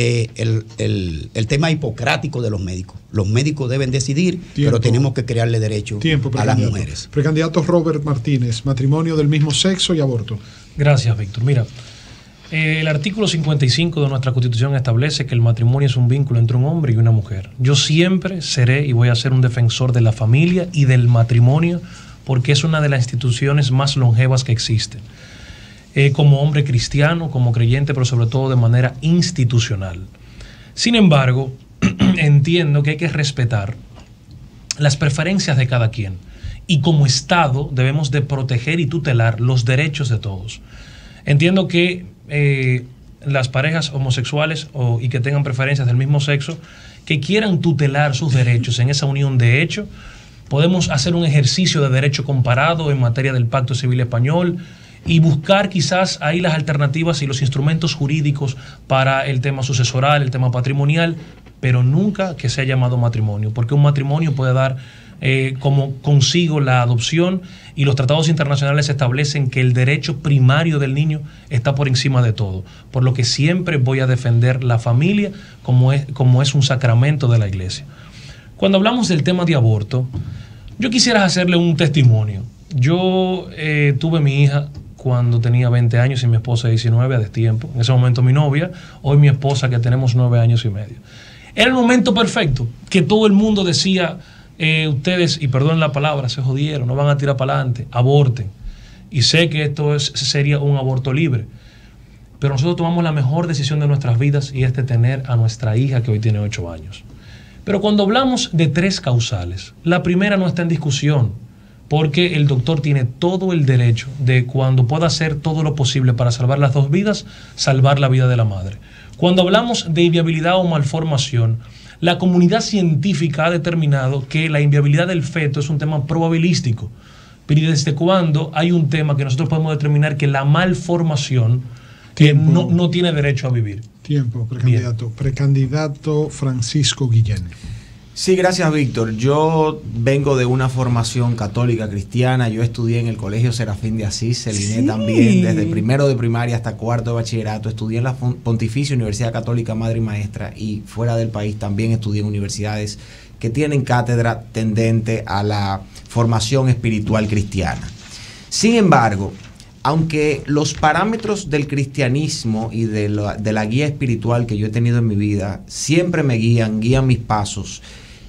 el tema hipocrático de los médicos. Los médicos deben decidir, pero tenemos que crearle derecho a las mujeres. Precandidato Robert Martínez, matrimonio del mismo sexo y aborto. Gracias, Víctor. Mira, el artículo 55 de nuestra Constitución establece que el matrimonio es un vínculo entre un hombre y una mujer. Yo siempre seré y voy a ser un defensor de la familia y del matrimonio porque es una de las instituciones más longevas que existen. Como hombre cristiano, como creyente, pero sobre todo de manera institucional. Sin embargo, entiendo que hay que respetar las preferencias de cada quien y como Estado debemos de proteger y tutelar los derechos de todos. Entiendo que las parejas homosexuales y que tengan preferencias del mismo sexo, que quieran tutelar sus derechos en esa unión de hecho, podemos hacer un ejercicio de derecho comparado en materia del Pacto Civil Español y buscar quizás ahí las alternativas y los instrumentos jurídicos para el tema sucesoral, el tema patrimonial, pero nunca que sea llamado matrimonio, porque un matrimonio puede dar como consigo la adopción y los tratados internacionales establecen que el derecho primario del niño está por encima de todo, por lo que siempre voy a defender la familia como es un sacramento de la Iglesia. Cuando hablamos del tema de aborto, yo quisiera hacerle un testimonio. Yo tuve mi hija cuando tenía 20 años y mi esposa 19 a destiempo. En ese momento mi novia, hoy mi esposa que tenemos 9 años y medio. Era el momento perfecto que todo el mundo decía, ustedes, y perdonen la palabra, se jodieron, no van a tirar para adelante, aborten. Y sé que esto sería un aborto libre. Pero nosotros tomamos la mejor decisión de nuestras vidas y es de tener a nuestra hija que hoy tiene 8 años. Pero cuando hablamos de 3 causales, la primera no está en discusión, porque el doctor tiene todo el derecho de, cuando pueda hacer todo lo posible para salvar las 2 vidas, salvar la vida de la madre. Cuando hablamos de inviabilidad o malformación, la comunidad científica ha determinado que la inviabilidad del feto es un tema probabilístico. Pero ¿desde cuándo hay un tema que nosotros podemos determinar que la malformación no tiene derecho a vivir? Tiempo, precandidato. Bien. Precandidato Francisco Guillén. Sí, gracias, Víctor. Yo vengo de una formación católica cristiana. Yo estudié en el Colegio Serafín de Asís, Celiné también, desde primero de primaria hasta cuarto de bachillerato. Estudié en la Pontificia Universidad Católica Madre y Maestra, y fuera del país también estudié en universidades que tienen cátedra tendente a la formación espiritual cristiana. Sin embargo, aunque los parámetros del cristianismo y de la guía espiritual que yo he tenido en mi vida siempre me guían mis pasos,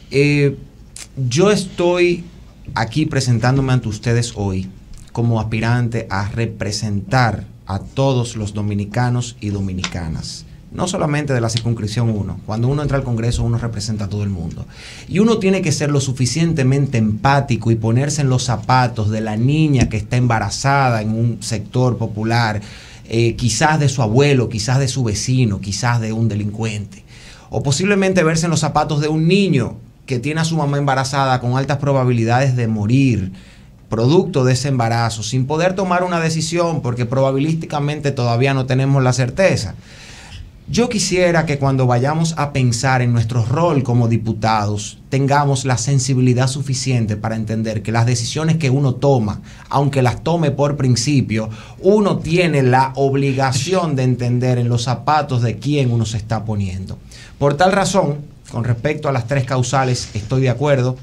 yo estoy aquí presentándome ante ustedes hoy como aspirante a representar a todos los dominicanos y dominicanas. No solamente de la circunscripción 1. Cuando uno entra al Congreso, uno representa a todo el mundo. Y uno tiene que ser lo suficientemente empático y ponerse en los zapatos de la niña que está embarazada en un sector popular, quizás de su abuelo, quizás de su vecino, quizás de un delincuente. O posiblemente verse en los zapatos de un niño que tiene a su mamá embarazada con altas probabilidades de morir producto de ese embarazo, sin poder tomar una decisión porque probabilísticamente todavía no tenemos la certeza. Yo quisiera que cuando vayamos a pensar en nuestro rol como diputados, tengamos la sensibilidad suficiente para entender que las decisiones que uno toma, aunque las tome por principio, uno tiene la obligación de entender en los zapatos de quién uno se está poniendo. Por tal razón, con respecto a las 3 causales, estoy de acuerdo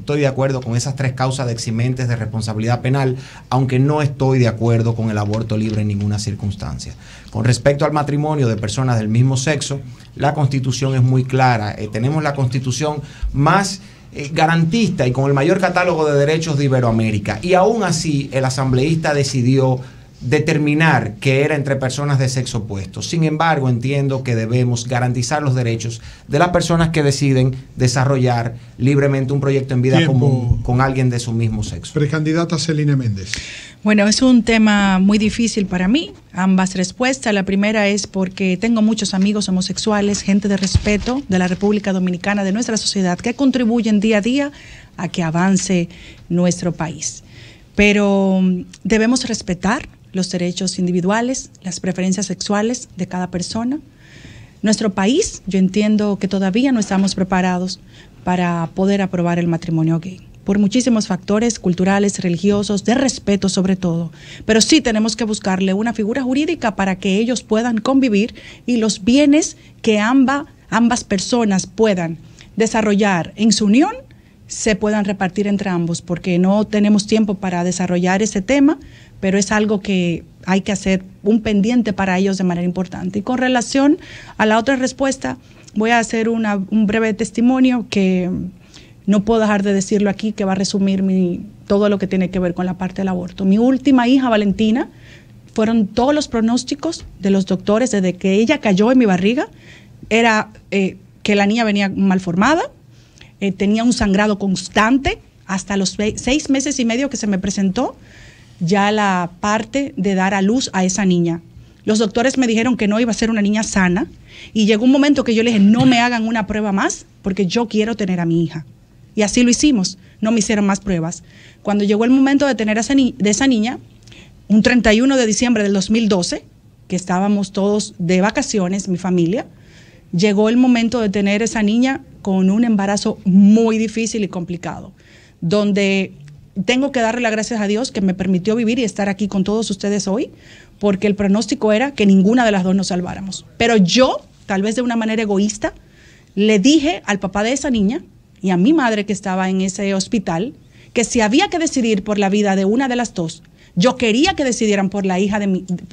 con esas 3 causas de eximentes de responsabilidad penal, aunque no estoy de acuerdo con el aborto libre en ninguna circunstancia. Con respecto al matrimonio de personas del mismo sexo, la Constitución es muy clara. Tenemos la Constitución más garantista y con el mayor catálogo de derechos de Iberoamérica. Y aún así, el asambleísta decidió determinar que era entre personas de sexo opuesto. Sin embargo, entiendo que debemos garantizar los derechos de las personas que deciden desarrollar libremente un proyecto en vida común con alguien de su mismo sexo. Precandidata Celina Méndez. Bueno, es un tema muy difícil para mí. Ambas respuestas. La primera es porque tengo muchos amigos homosexuales, gente de respeto de la República Dominicana, de nuestra sociedad, que contribuyen día a día a que avance nuestro país. Pero debemos respetar los derechos individuales, las preferencias sexuales de cada persona. Nuestro país, yo entiendo que todavía no estamos preparados para poder aprobar el matrimonio gay, por muchísimos factores culturales, religiosos, de respeto sobre todo. Pero sí tenemos que buscarle una figura jurídica para que ellos puedan convivir y los bienes que ambas personas puedan desarrollar en su unión se puedan repartir entre ambos, porque no tenemos tiempo para desarrollar ese tema, pero es algo que hay que hacer un pendiente para ellos de manera importante. Y con relación a la otra respuesta, voy a hacer un breve testimonio que no puedo dejar de decirlo aquí, que va a resumir todo lo que tiene que ver con la parte del aborto. Mi última hija, Valentina, fueron todos los pronósticos de los doctores desde que ella cayó en mi barriga. Era que la niña venía mal formada, tenía un sangrado constante hasta los 6 meses y medio que se me presentó ya la parte de dar a luz a esa niña. Los doctores me dijeron que no iba a ser una niña sana y llegó un momento que yo le dije, no me hagan una prueba más porque yo quiero tener a mi hija. Y así lo hicimos, no me hicieron más pruebas. Cuando llegó el momento de tener de esa niña, un 31 de diciembre del 2012, que estábamos todos de vacaciones, mi familia, llegó el momento de tener esa niña con un embarazo muy difícil y complicado, donde tengo que darle las gracias a Dios que me permitió vivir y estar aquí con todos ustedes hoy, porque el pronóstico era que ninguna de las dos nos salváramos. Pero yo, tal vez de una manera egoísta, le dije al papá de esa niña y a mi madre que estaba en ese hospital, que si había que decidir por la vida de una de las dos, yo quería que decidieran por la hija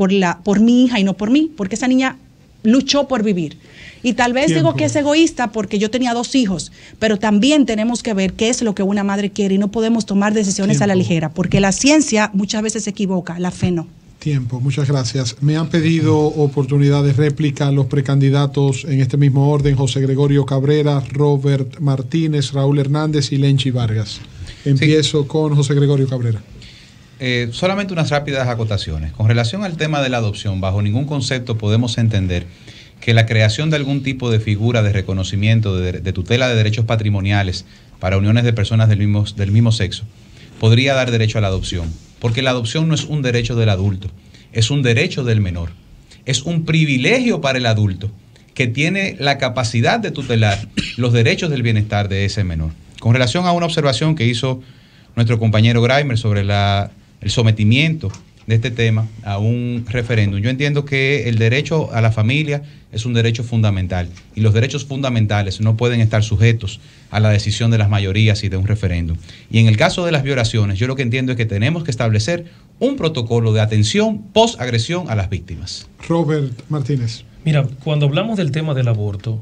por mi hija y no por mí, porque esa niña luchó por vivir. Y tal vez digo que es egoísta porque yo tenía 2 hijos, pero también tenemos que ver qué es lo que una madre quiere y no podemos tomar decisiones a la ligera, porque la ciencia muchas veces se equivoca, la fe no. Tiempo, muchas gracias. Me han pedido oportunidad de réplica los precandidatos en este mismo orden: José Gregorio Cabrera, Robert Martínez, Raúl Hernández y Lenchi Vargas. Empiezo con José Gregorio Cabrera. Solamente unas rápidas acotaciones. Con relación al tema de la adopción, bajo ningún concepto podemos entender que la creación de algún tipo de figura de reconocimiento, de tutela de derechos patrimoniales para uniones de personas del mismo sexo podría dar derecho a la adopción, porque la adopción no es un derecho del adulto, es un derecho del menor, es un privilegio para el adulto que tiene la capacidad de tutelar los derechos del bienestar de ese menor. Con relación a una observación que hizo nuestro compañero Graimer sobre el sometimiento de este tema a un referéndum, yo entiendo que el derecho a la familia es un derecho fundamental y los derechos fundamentales no pueden estar sujetos a la decisión de las mayorías y de un referéndum. Y en el caso de las violaciones, yo lo que entiendo es que tenemos que establecer un protocolo de atención post-agresión a las víctimas. Robert Martínez. Mira, cuando hablamos del tema del aborto,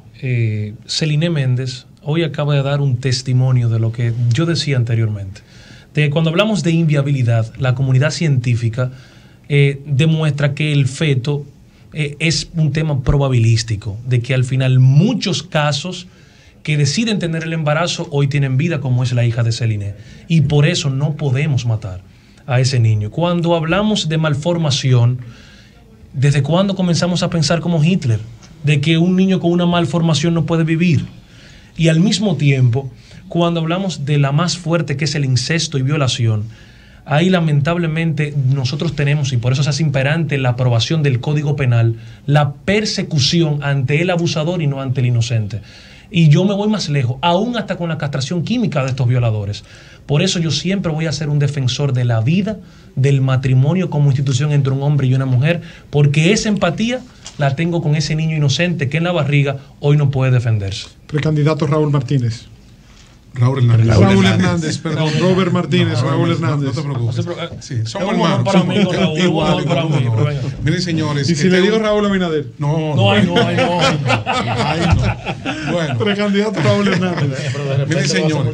Celina Méndez hoy acaba de dar un testimonio de lo que yo decía anteriormente. Cuando hablamos de inviabilidad, la comunidad científica demuestra que el feto es un tema probabilístico, de que al final muchos casos que deciden tener el embarazo hoy tienen vida, como es la hija de Celina, y por eso no podemos matar a ese niño. Cuando hablamos de malformación, ¿desde cuándo comenzamos a pensar como Hitler? De que un niño con una malformación no puede vivir. Y al mismo tiempo, cuando hablamos de la más fuerte, que es el incesto y violación, ahí lamentablemente nosotros tenemos, y por eso se hace imperante la aprobación del Código Penal, la persecución ante el abusador y no ante el inocente. Y yo me voy más lejos, aún hasta con la castración química de estos violadores. Por eso yo siempre voy a ser un defensor de la vida, del matrimonio como institución entre un hombre y una mujer, porque esa empatía la tengo con ese niño inocente que en la barriga hoy no puede defenderse. Precandidato Raúl Martínez. Raúl Hernández. Raúl Hernández, perdón. Robert Martínez, Raúl Hernández. No te preocupes. Sí, somos un honor hermanos. para mí, Raúl, Igual, para mí, pero venga. Miren, señores. Y si le digo Raúl Abinader. No. Bueno. Precandidato Raúl Hernández. Miren, señores.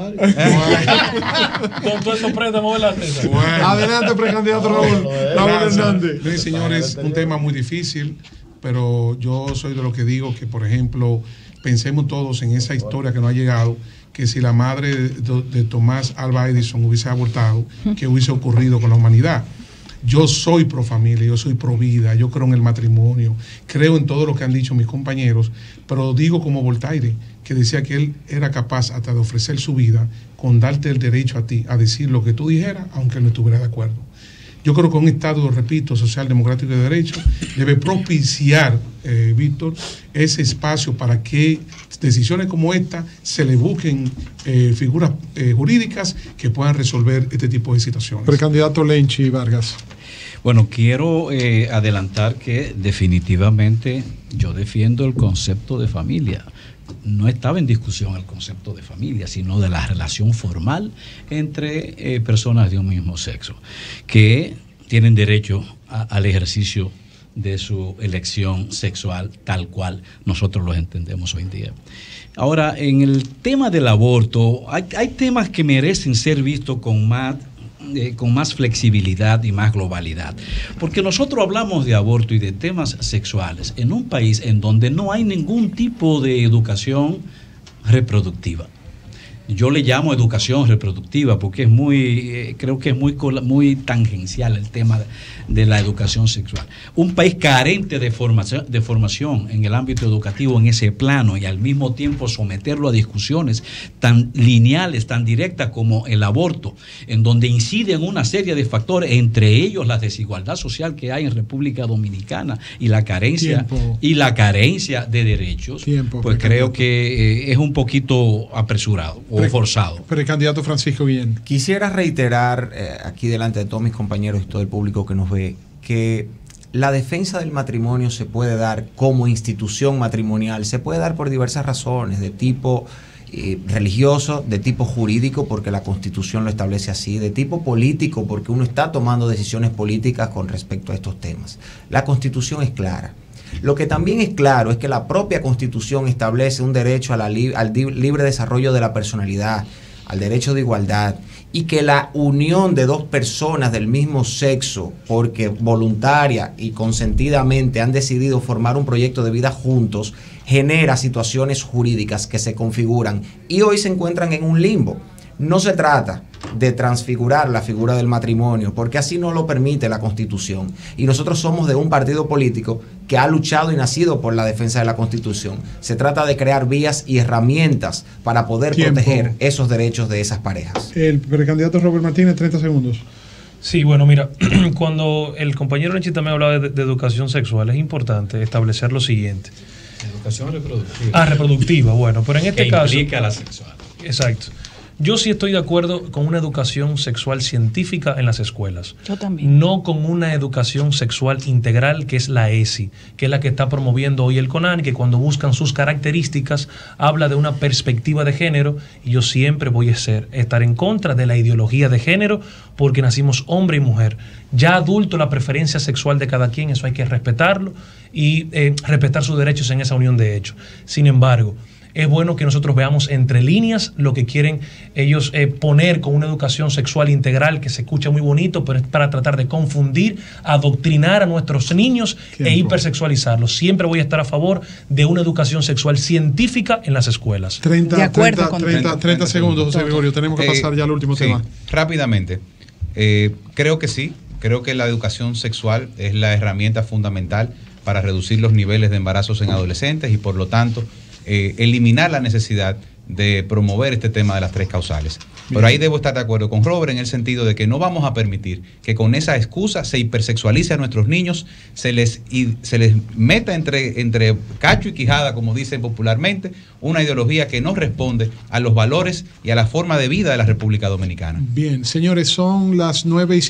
Con todo eso préstamo de la teta. Bueno. Adelante, precandidato Raúl. Raúl Hernández. Miren, señores, un tema muy difícil, pero yo soy de los que digo que, por ejemplo, pensemos todos en esa historia que nos ha llegado, que si la madre de Tomás Alva Edison hubiese abortado, ¿qué hubiese ocurrido con la humanidad? Yo soy pro familia, yo soy pro vida, yo creo en el matrimonio, creo en todo lo que han dicho mis compañeros, pero digo como Voltaire, que decía que él era capaz hasta de ofrecer su vida con darte el derecho a ti a decir lo que tú dijeras, aunque él no estuviera de acuerdo. Yo creo que un Estado, repito, social, democrático y de derecho debe propiciar, Víctor, ese espacio para que decisiones como esta se le busquen figuras jurídicas que puedan resolver este tipo de situaciones. Precandidato Lenchi Vargas. Bueno, quiero adelantar que definitivamente yo defiendo el concepto de familia. No estaba en discusión el concepto de familia, sino de la relación formal entre personas de un mismo sexo, que tienen derecho al ejercicio de su elección sexual tal cual nosotros los entendemos hoy en día. Ahora, en el tema del aborto, hay temas que merecen ser vistos con más flexibilidad y más globalidad. Porque nosotros hablamos de aborto y de temas sexuales en un país en donde no hay ningún tipo de educación reproductiva. Yo le llamo educación reproductiva porque creo que es muy tangencial el tema de la educación sexual. Un país carente de formación en el ámbito educativo en ese plano y al mismo tiempo someterlo a discusiones tan lineales, tan directas como el aborto, en donde inciden una serie de factores, entre ellos la desigualdad social que hay en República Dominicana y la carencia de derechos, pues creo que es un poquito apresurado o forzado. Precandidato Francisco Guillén. Quisiera reiterar aquí delante de todos mis compañeros y todo el público que nos ve, que la defensa del matrimonio se puede dar como institución matrimonial, se puede dar por diversas razones, de tipo religioso, de tipo jurídico, porque la Constitución lo establece así, de tipo político, porque uno está tomando decisiones políticas con respecto a estos temas. La Constitución es clara. Lo que también es claro es que la propia Constitución establece un derecho al libre desarrollo de la personalidad, al derecho de igualdad, y que la unión de dos personas del mismo sexo, porque voluntaria y consentidamente han decidido formar un proyecto de vida juntos, genera situaciones jurídicas que se configuran y hoy se encuentran en un limbo. No se trata de transfigurar la figura del matrimonio, porque así no lo permite la Constitución. Y nosotros somos de un partido político que ha luchado y nacido por la defensa de la Constitución. Se trata de crear vías y herramientas para poder proteger esos derechos de esas parejas. El precandidato Robert Martínez, 30 segundos. Sí, bueno, mira, cuando el compañero Lenchi también hablaba de educación sexual, es importante establecer lo siguiente. Educación reproductiva. Reproductiva, bueno, pero en este caso... implica la sexual. Exacto. Yo sí estoy de acuerdo con una educación sexual científica en las escuelas. Yo también. No con una educación sexual integral que es la ESI, que es la que está promoviendo hoy el CONANI, que cuando buscan sus características habla de una perspectiva de género, y yo siempre voy a estar en contra de la ideología de género porque nacimos hombre y mujer. Ya adulto, la preferencia sexual de cada quien, eso hay que respetarlo y respetar sus derechos en esa unión de hecho. Sin embargo, es bueno que nosotros veamos entre líneas lo que quieren ellos poner con una educación sexual integral que se escucha muy bonito, pero es para tratar de confundir, adoctrinar a nuestros niños e hipersexualizarlos. Siempre voy a estar a favor de una educación sexual científica en las escuelas. 30 segundos, José Gregorio. Tenemos que pasar ya al último tema. Rápidamente. Creo que sí. Creo que la educación sexual es la herramienta fundamental para reducir los niveles de embarazos en adolescentes y, por lo tanto, eliminar la necesidad de promover este tema de las tres causales. Pero ahí debo estar de acuerdo con Robert en el sentido de que no vamos a permitir que con esa excusa se hipersexualice a nuestros niños, se les meta entre cacho y quijada, como dicen popularmente, una ideología que no responde a los valores y a la forma de vida de la República Dominicana. Bien, señores, son las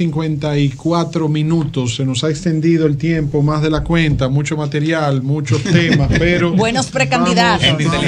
9:54 minutos. Se nos ha extendido el tiempo más de la cuenta, mucho material, muchos temas, pero buenos precandidatos.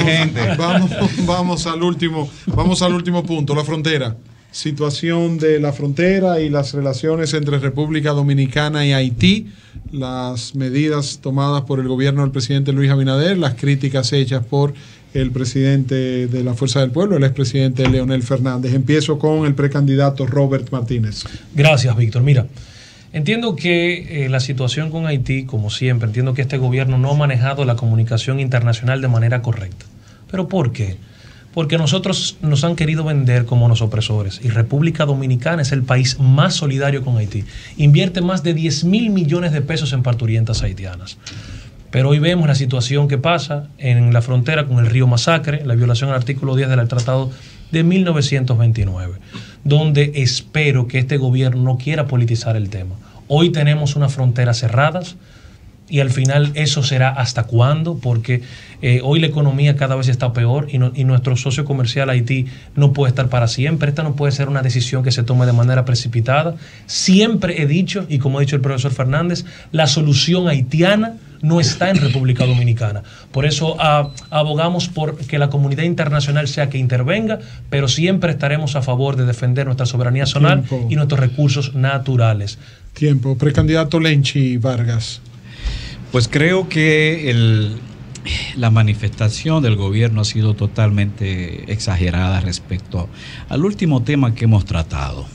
Vamos al último punto, la frontera. Situación de la frontera y las relaciones entre República Dominicana y Haití, las medidas tomadas por el gobierno del presidente Luis Abinader, las críticas hechas por el presidente de la Fuerza del Pueblo, el expresidente Leonel Fernández. Empiezo con el precandidato Robert Martínez. Gracias, Víctor. Mira, entiendo que la situación con Haití, como siempre, entiendo que este gobierno no ha manejado la comunicación internacional de manera correcta. ¿Pero por qué? Porque nosotros nos han querido vender como unos opresores y República Dominicana es el país más solidario con Haití. Invierte más de 10.000 millones de pesos en parturientas haitianas. Pero hoy vemos la situación que pasa en la frontera con el río Masacre, la violación al artículo 10 del Tratado de 1929, donde espero que este gobierno no quiera politizar el tema. Hoy tenemos unas fronteras cerradas, y al final eso será hasta cuándo, porque hoy la economía cada vez está peor y nuestro socio comercial Haití no puede estar para siempre. Esta no puede ser una decisión que se tome de manera precipitada. Siempre he dicho, y como ha dicho el profesor Fernández, la solución haitiana no está en República Dominicana. Por eso abogamos por que la comunidad internacional sea que intervenga, pero siempre estaremos a favor de defender nuestra soberanía nacional y nuestros recursos naturales. Tiempo. Precandidato Lenchi Vargas. Pues creo que la manifestación del gobierno ha sido totalmente exagerada respecto al último tema que hemos tratado.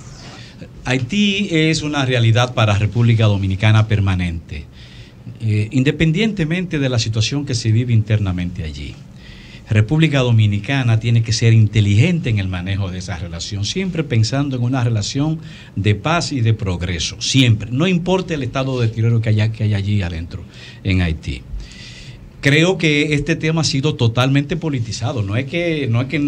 Haití es una realidad para República Dominicana permanente, independientemente de la situación que se vive internamente allí. República Dominicana tiene que ser inteligente en el manejo de esa relación, siempre pensando en una relación de paz y de progreso, siempre, no importa el estado de deterioro que hay allí adentro en Haití. Creo que este tema ha sido totalmente politizado, no es que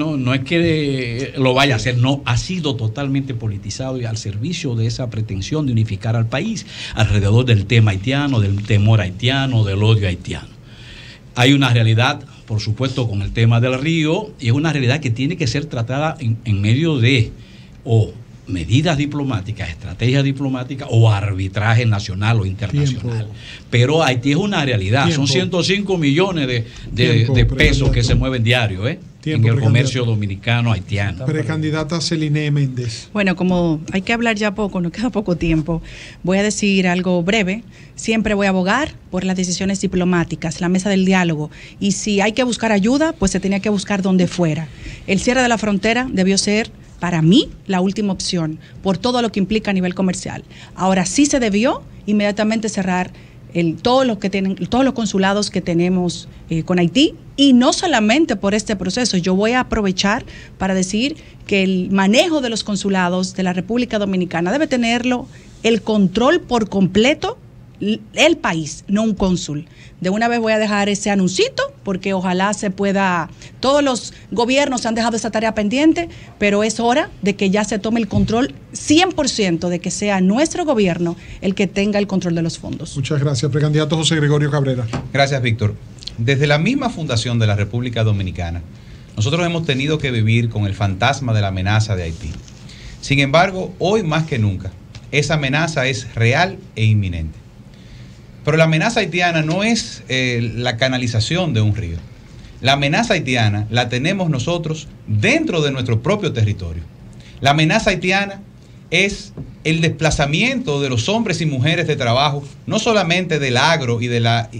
lo vaya a hacer, no, ha sido totalmente politizado y al servicio de esa pretensión de unificar al país alrededor del tema haitiano, del temor haitiano, del odio haitiano. Hay una realidad, por supuesto, con el tema del río, y es una realidad que tiene que ser tratada en medio de medidas diplomáticas, estrategias diplomáticas o arbitraje nacional o internacional. Pero Haití es una realidad, son 105 millones de pesos que se mueven diario, en el comercio dominicano haitiano. Precandidata Celine Méndez. Bueno, como hay que hablar ya poco, nos queda poco tiempo, voy a decir algo breve. Siempre voy a abogar por las decisiones diplomáticas, la mesa del diálogo. Y si hay que buscar ayuda, pues se tenía que buscar donde fuera. El cierre de la frontera debió ser, para mí, la última opción, por todo lo que implica a nivel comercial. Ahora sí se debió inmediatamente cerrar todos los consulados que tenemos con Haití, y no solamente por este proceso. Yo voy a aprovechar para decir que el manejo de los consulados de la República Dominicana debe tenerlo el control por completo el país, no un cónsul. De una vez voy a dejar ese anuncito, porque ojalá se pueda, todos los gobiernos han dejado esa tarea pendiente, pero es hora de que ya se tome el control 100%, de que sea nuestro gobierno el que tenga el control de los fondos. Muchas gracias. Precandidato José Gregorio Cabrera. Gracias, Víctor. Desde la misma fundación de la República Dominicana, nosotros hemos tenido que vivir con el fantasma de la amenaza de Haití. Sin embargo, hoy más que nunca, esa amenaza es real e inminente. Pero la amenaza haitiana no es la canalización de un río. La amenaza haitiana la tenemos nosotros dentro de nuestro propio territorio. La amenaza haitiana es el desplazamiento de los hombres y mujeres de trabajo, no solamente del agro y de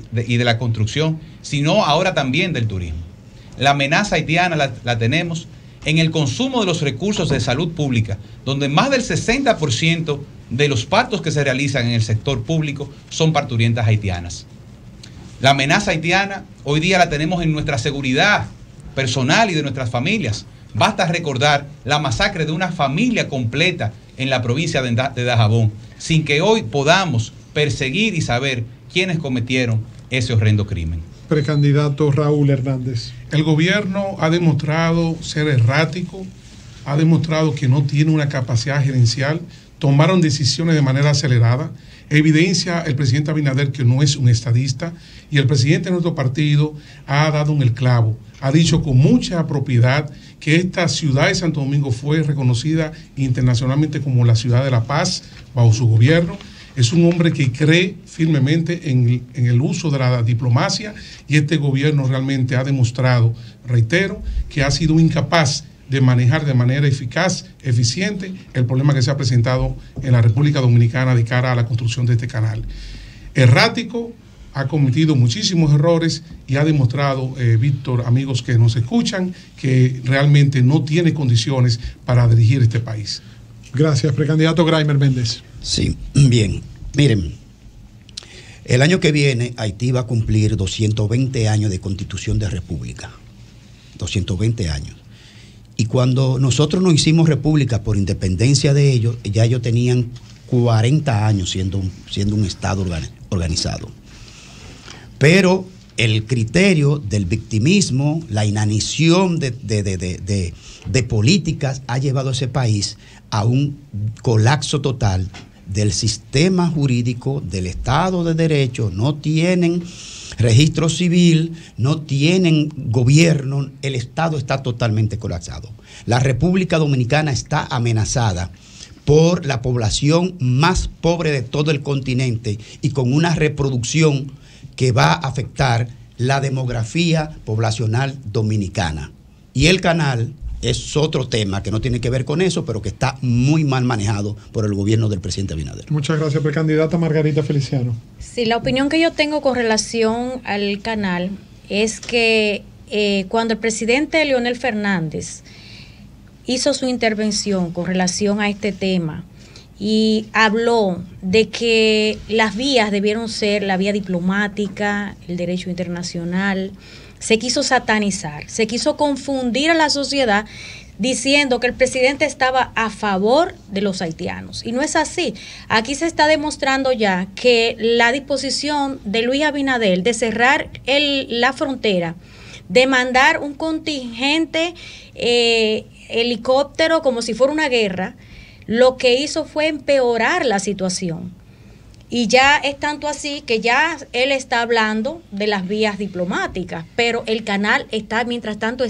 la construcción, sino ahora también del turismo. La amenaza haitiana la tenemos en el consumo de los recursos de salud pública, donde más del 60% de los partos que se realizan en el sector público son parturientas haitianas. La amenaza haitiana hoy día la tenemos en nuestra seguridad personal y de nuestras familias. Basta recordar la masacre de una familia completa en la provincia de Dajabón, sin que hoy podamos perseguir y saber quiénes cometieron ese horrendo crimen. Precandidato Raúl Hernández. El gobierno ha demostrado ser errático, ha demostrado que no tiene una capacidad gerencial, tomaron decisiones de manera acelerada. Evidencia el presidente Abinader que no es un estadista, y el presidente de nuestro partido ha dado en el clavo. Ha dicho con mucha propiedad que esta ciudad de Santo Domingo fue reconocida internacionalmente como la ciudad de la paz bajo su gobierno. Es un hombre que cree firmemente en el uso de la diplomacia, y este gobierno realmente ha demostrado, reitero, que ha sido incapaz de manejar de manera eficaz, eficiente, el problema que se ha presentado en la República Dominicana de cara a la construcción de este canal. Errático, ha cometido muchísimos errores y ha demostrado, Víctor, amigos que nos escuchan, que realmente no tiene condiciones para dirigir este país. Gracias, precandidato Graimer Méndez. Sí, bien. Miren, el año que viene Haití va a cumplir 220 años de constitución de república. 220 años. Y cuando nosotros nos hicimos república por independencia de ellos, ya ellos tenían 40 años siendo un Estado organizado. Pero el criterio del victimismo, la inanición de políticas ha llevado a ese país a un colapso total del sistema jurídico, del Estado de Derecho. No tienen registro civil, no tienen gobierno, el Estado está totalmente colapsado. La República Dominicana está amenazada por la población más pobre de todo el continente y con una reproducción que va a afectar la demografía poblacional dominicana. Y el canal es otro tema que no tiene que ver con eso, pero que está muy mal manejado por el gobierno del presidente Abinader. Muchas gracias, precandidata Margarita Feliciano. Sí, la opinión que yo tengo con relación al canal es que cuando el presidente Leonel Fernández hizo su intervención con relación a este tema y habló de que las vías debieron ser la vía diplomática, el derecho internacional, se quiso satanizar, se quiso confundir a la sociedad diciendo que el presidente estaba a favor de los haitianos. Y no es así. Aquí se está demostrando ya que la disposición de Luis Abinader de cerrar la frontera, de mandar un contingente helicóptero como si fuera una guerra, lo que hizo fue empeorar la situación. Y ya es tanto así que ya él está hablando de las vías diplomáticas, pero el canal está, mientras tanto,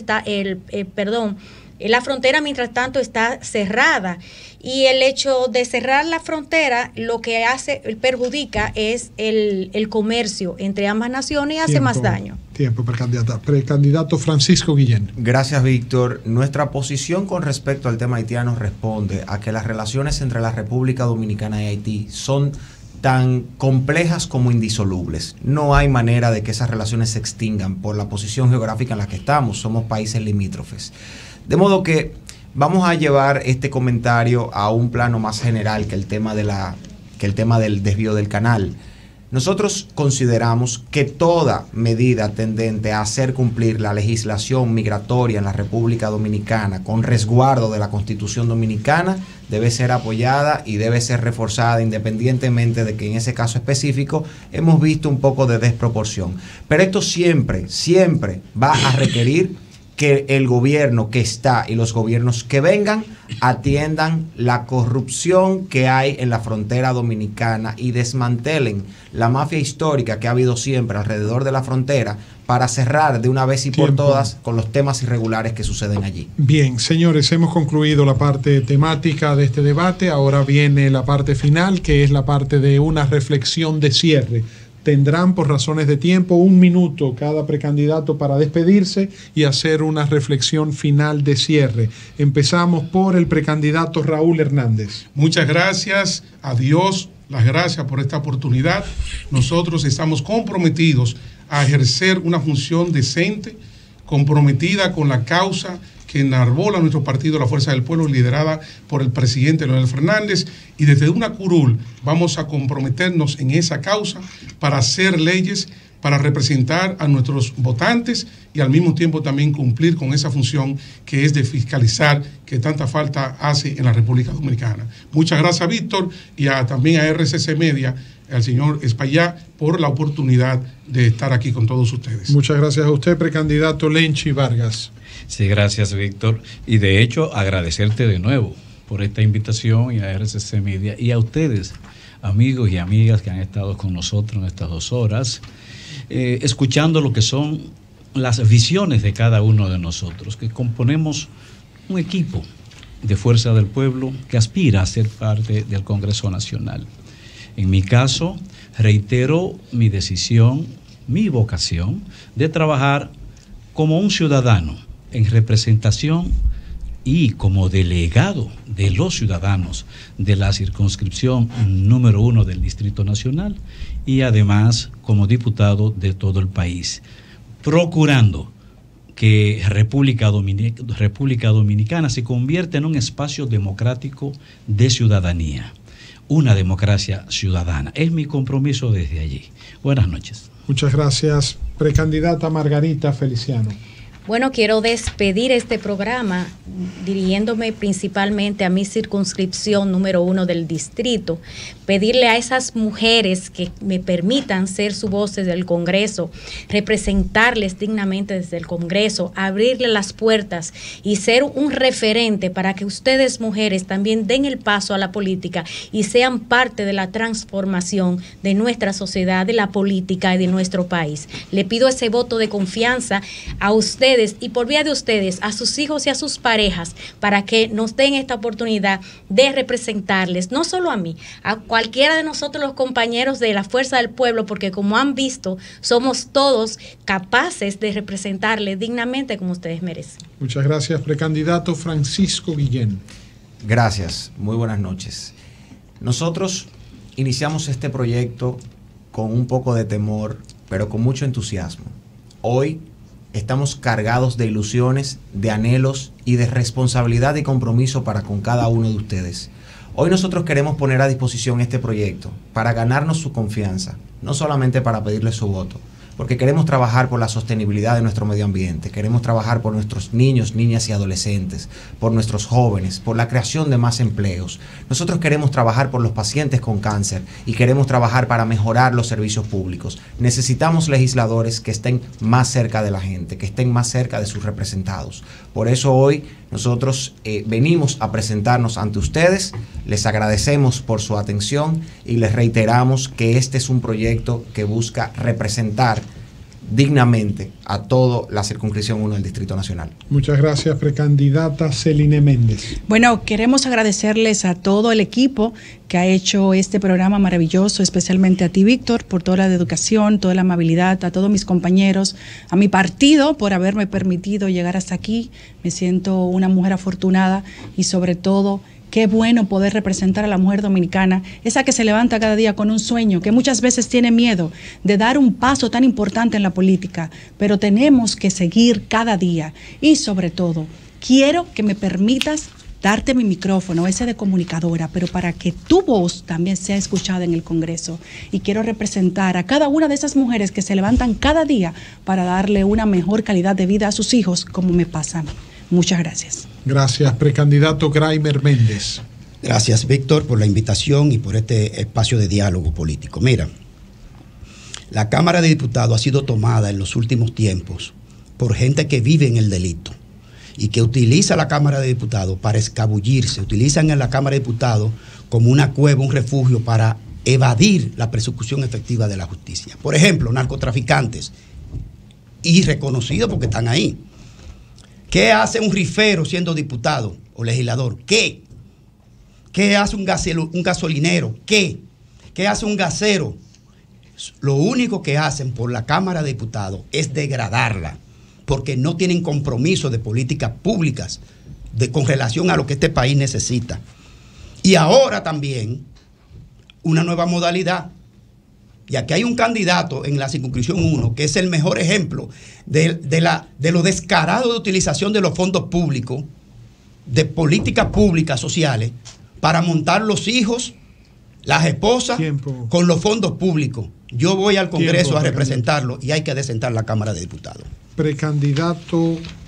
la frontera mientras tanto está cerrada. Y el hecho de cerrar la frontera lo que perjudica es el comercio entre ambas naciones y hace más daño. Precandidato Francisco Guillén. Gracias, Víctor. Nuestra posición con respecto al tema haitiano responde a que las relaciones entre la República Dominicana y Haití son tan complejas como indisolubles. No hay manera de que esas relaciones se extingan por la posición geográfica en la que estamos. Somos países limítrofes. De modo que vamos a llevar este comentario a un plano más general que el tema del desvío del canal. Nosotros consideramos que toda medida tendente a hacer cumplir la legislación migratoria en la República Dominicana con resguardo de la Constitución Dominicana debe ser apoyada y debe ser reforzada, independientemente de que en ese caso específico hemos visto un poco de desproporción. Pero esto siempre va a requerir que el gobierno que está y los gobiernos que vengan atiendan la corrupción que hay en la frontera dominicana y desmantelen la mafia histórica que ha habido siempre alrededor de la frontera para cerrar de una vez y por todas con los temas irregulares que suceden allí. Bien, señores, hemos concluido la parte temática de este debate. Ahora viene la parte final, que es la parte de una reflexión de cierre. Tendrán, por razones de tiempo, 1 minuto cada precandidato para despedirse y hacer una reflexión final de cierre. Empezamos por el precandidato Raúl Hernández. Muchas gracias a Dios, las gracias por esta oportunidad. Nosotros estamos comprometidos a ejercer una función decente, comprometida con la causa que enarbola nuestro partido, la Fuerza del Pueblo, liderada por el presidente Leonel Fernández, y desde una curul vamos a comprometernos en esa causa para hacer leyes, para representar a nuestros votantes y al mismo tiempo también cumplir con esa función que es de fiscalizar, que tanta falta hace en la República Dominicana. Muchas gracias, Víctor, y también a RCC Media, al señor Espaillá por la oportunidad de estar aquí con todos ustedes. Muchas gracias a usted, precandidato Lenchi Vargas. Sí, gracias, Víctor. Y de hecho, agradecerte de nuevo por esta invitación y a RCC Media y a ustedes, amigos y amigas que han estado con nosotros en estas 2 horas, escuchando lo que son las visiones de cada uno de nosotros, que componemos un equipo de Fuerza del Pueblo que aspira a ser parte del Congreso Nacional. En mi caso, reitero mi decisión, mi vocación de trabajar como un ciudadano en representación y como delegado de los ciudadanos de la circunscripción número 1 del Distrito Nacional y además como diputado de todo el país, procurando que República Dominicana se convierta en un espacio democrático de ciudadanía, una democracia ciudadana. Es mi compromiso desde allí. Buenas noches. Muchas gracias, precandidata Margarita Feliciano. Bueno, quiero despedir este programa dirigiéndome principalmente a mi circunscripción número 1 del distrito, pedirle a esas mujeres que me permitan ser su voz desde el Congreso, representarles dignamente desde el Congreso, abrirle las puertas y ser un referente para que ustedes, mujeres, también den el paso a la política y sean parte de la transformación de nuestra sociedad, de la política y de nuestro país. Le pido ese voto de confianza a ustedes y por vía de ustedes a sus hijos y a sus parejas para que nos den esta oportunidad de representarles, no solo a mí, a cualquiera de nosotros los compañeros de la Fuerza del Pueblo, porque como han visto, somos todos capaces de representarles dignamente como ustedes merecen. Muchas gracias, precandidato Francisco Guillén. Gracias, muy buenas noches. Nosotros iniciamos este proyecto con un poco de temor, pero con mucho entusiasmo. Hoy estamos cargados de ilusiones, de anhelos y de responsabilidad y compromiso para con cada uno de ustedes. Hoy nosotros queremos poner a disposición este proyecto para ganarnos su confianza, no solamente para pedirle su voto, porque queremos trabajar por la sostenibilidad de nuestro medio ambiente, queremos trabajar por nuestros niños, niñas y adolescentes, por nuestros jóvenes, por la creación de más empleos. Nosotros queremos trabajar por los pacientes con cáncer y queremos trabajar para mejorar los servicios públicos. Necesitamos legisladores que estén más cerca de la gente, que estén más cerca de sus representados. Por eso hoy nosotros venimos a presentarnos ante ustedes, les agradecemos por su atención y les reiteramos que este es un proyecto que busca representar dignamente a toda la circunscripción 1 del Distrito Nacional. Muchas gracias, precandidata Celine Méndez. Bueno, queremos agradecerles a todo el equipo que ha hecho este programa maravilloso, especialmente a ti, Víctor, por toda la educación, toda la amabilidad, a todos mis compañeros, a mi partido por haberme permitido llegar hasta aquí. Me siento una mujer afortunada y sobre todo qué bueno poder representar a la mujer dominicana, esa que se levanta cada día con un sueño, que muchas veces tiene miedo de dar un paso tan importante en la política, pero tenemos que seguir cada día. Y sobre todo, quiero que me permitas darte mi micrófono, ese de comunicadora, pero para que tu voz también sea escuchada en el Congreso. Y quiero representar a cada una de esas mujeres que se levantan cada día para darle una mejor calidad de vida a sus hijos, como me pasa a mí. Muchas gracias. Gracias, precandidato Graimer Méndez. Gracias, Víctor, por la invitación y por este espacio de diálogo político. Mira, la Cámara de Diputados ha sido tomada en los últimos tiempos por gente que vive en el delito y que utiliza la Cámara de Diputados para escabullirse, utilizan a la Cámara de Diputados como una cueva, un refugio para evadir la persecución efectiva de la justicia. Por ejemplo, narcotraficantes, y reconocidos porque están ahí. ¿Qué hace un rifero siendo diputado o legislador? ¿Qué? ¿Qué hace un gasolinero? ¿Qué? ¿Qué hace un gasero? Lo único que hacen por la Cámara de Diputados es degradarla, porque no tienen compromiso de políticas públicas con relación a lo que este país necesita. Y ahora también una nueva modalidad. Y aquí hay un candidato en la circunscripción 1 que es el mejor ejemplo de lo descarado de utilización de los fondos públicos, de políticas públicas sociales, para montar los hijos, las esposas, con los fondos públicos. Yo voy al Congreso a representarlo y hay que desentar la Cámara de Diputados. Precandidato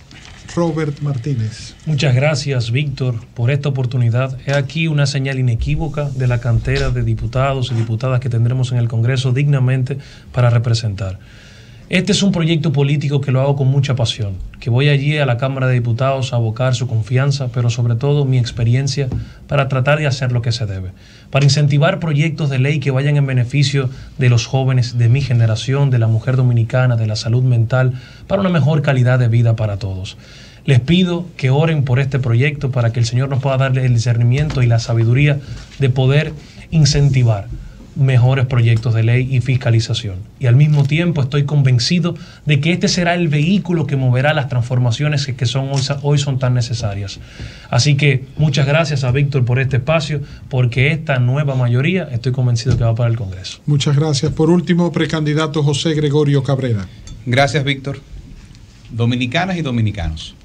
Robert Martínez. Muchas gracias, Víctor, por esta oportunidad. He aquí una señal inequívoca de la cantera de diputados y diputadas que tendremos en el Congreso dignamente para representar. Este es un proyecto político que lo hago con mucha pasión, que voy allí a la Cámara de Diputados a abocar su confianza, pero sobre todo mi experiencia para tratar de hacer lo que se debe, para incentivar proyectos de ley que vayan en beneficio de los jóvenes, de mi generación, de la mujer dominicana, de la salud mental, para una mejor calidad de vida para todos. Les pido que oren por este proyecto para que el Señor nos pueda darle el discernimiento y la sabiduría de poder incentivar mejores proyectos de ley y fiscalización. Y al mismo tiempo estoy convencido de que este será el vehículo que moverá las transformaciones que hoy son tan necesarias. Así que muchas gracias a Víctor por este espacio, porque esta nueva mayoría estoy convencido que va para el Congreso. Muchas gracias. Por último, precandidato José Gregorio Cabrera. Gracias, Víctor. Dominicanas y dominicanos,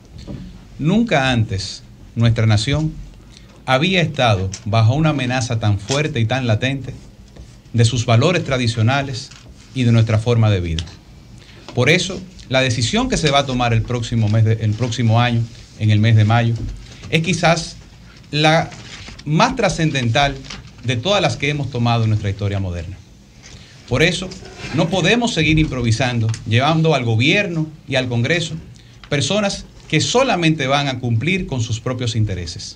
nunca antes nuestra nación había estado bajo una amenaza tan fuerte y tan latente de sus valores tradicionales y de nuestra forma de vida. Por eso, la decisión que se va a tomar el próximo año, en el mes de mayo, es quizás la más trascendental de todas las que hemos tomado en nuestra historia moderna. Por eso, no podemos seguir improvisando, llevando al gobierno y al Congreso personas que solamente van a cumplir con sus propios intereses.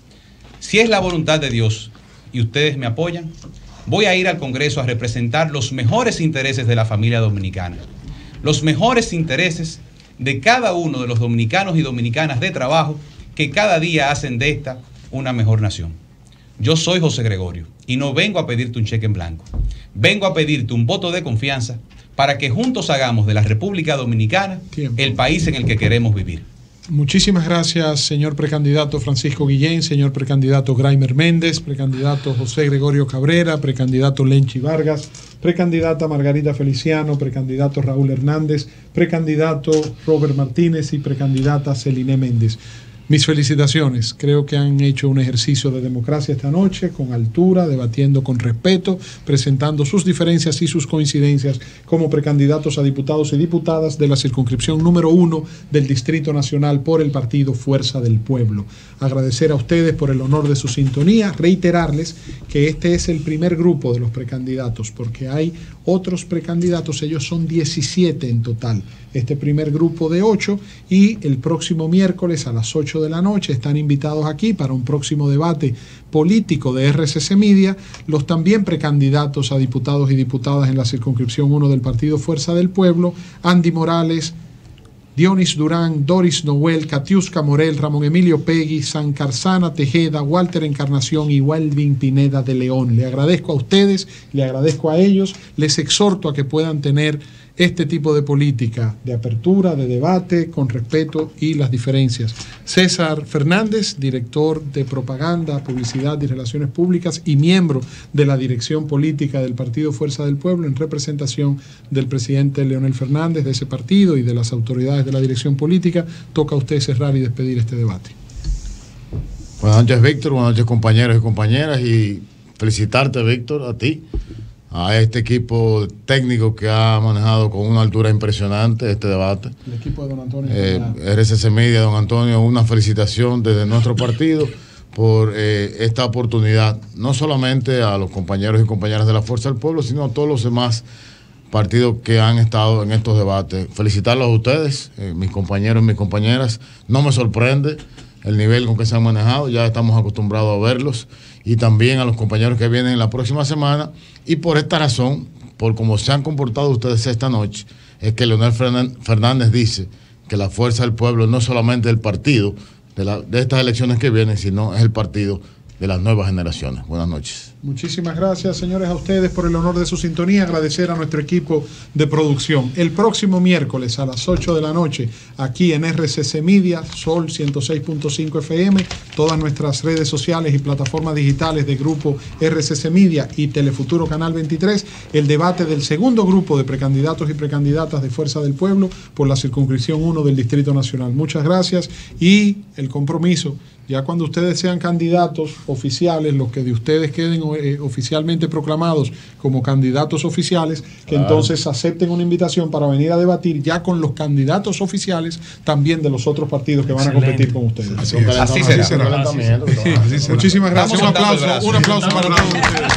Si es la voluntad de Dios y ustedes me apoyan, voy a ir al Congreso a representar los mejores intereses de la familia dominicana, los mejores intereses de cada uno de los dominicanos y dominicanas de trabajo que cada día hacen de esta una mejor nación. Yo soy José Gregorio y no vengo a pedirte un cheque en blanco. Vengo a pedirte un voto de confianza para que juntos hagamos de la República Dominicana el país en el que queremos vivir. Muchísimas gracias, señor precandidato Francisco Guillén, señor precandidato Graimer Méndez, precandidato José Gregorio Cabrera, precandidato Lenchi Vargas, precandidata Margarita Feliciano, precandidato Raúl Hernández, precandidato Robert Martínez y precandidata Celine Méndez. Mis felicitaciones, creo que han hecho un ejercicio de democracia esta noche, con altura, debatiendo con respeto, presentando sus diferencias y sus coincidencias como precandidatos a diputados y diputadas de la circunscripción número 1 del Distrito Nacional por el partido Fuerza del Pueblo. Agradecer a ustedes por el honor de su sintonía, reiterarles que este es el primer grupo de los precandidatos, porque hay otros precandidatos, ellos son 17 en total. Este primer grupo de 8 y el próximo miércoles a las 8 de la noche están invitados aquí para un próximo debate político de RCC Media los también precandidatos a diputados y diputadas en la circunscripción 1 del partido Fuerza del Pueblo, Andy Morales, Dionis Durán, Doris Noel, Katiuska Morel, Ramón Emilio Pegui, Sancarsana Tejeda, Walter Encarnación y Walvin Pineda de León. Le agradezco a ustedes, le agradezco a ellos, les exhorto a que puedan tener este tipo de política de apertura, de debate, con respeto y las diferencias. César Fernández, director de Propaganda, Publicidad y Relaciones Públicas y miembro de la dirección política del Partido Fuerza del Pueblo, en representación del presidente Leonel Fernández, de ese partido y de las autoridades de la dirección política. Toca a usted cerrar y despedir este debate. Buenas noches, Víctor. Buenas noches, compañeros y compañeras. Y felicitarte, Víctor, a ti, a este equipo técnico que ha manejado con una altura impresionante este debate. El equipo de don Antonio. RCC Media, don Antonio, una felicitación desde nuestro partido por esta oportunidad, no solamente a los compañeros y compañeras de la Fuerza del Pueblo, sino a todos los demás partidos que han estado en estos debates. Felicitarlos a ustedes, mis compañeros y mis compañeras. No me sorprende el nivel con que se han manejado, ya estamos acostumbrados a verlos, y también a los compañeros que vienen la próxima semana. Y por esta razón, por cómo se han comportado ustedes esta noche, es que Leonel Fernández dice que la Fuerza del Pueblo no es solamente el partido de estas elecciones que vienen, sino es el partido de las nuevas generaciones. Buenas noches. Muchísimas gracias, señores, a ustedes por el honor de su sintonía. Agradecer a nuestro equipo de producción. El próximo miércoles a las 8 de la noche, aquí en RCC Media, Sol 106.5 FM, todas nuestras redes sociales y plataformas digitales de grupo RCC Media y Telefuturo Canal 23, el debate del segundo grupo de precandidatos y precandidatas de Fuerza del Pueblo por la circunscripción 1 del Distrito Nacional. Muchas gracias y el compromiso, ya cuando ustedes sean candidatos oficiales, los que de ustedes queden o oficialmente proclamados como candidatos oficiales, que entonces acepten una invitación para venir a debatir ya con los candidatos oficiales también de los otros partidos que van a competir con ustedes. Así será. Muchísimas gracias. Un aplauso para todos ustedes.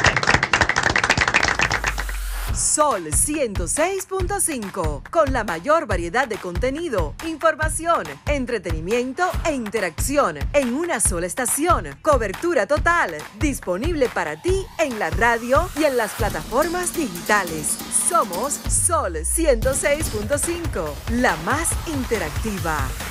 Sol 106.5, con la mayor variedad de contenido, información, entretenimiento e interacción en una sola estación. Cobertura total, disponible para ti en la radio y en las plataformas digitales. Somos Sol 106.5, la más interactiva.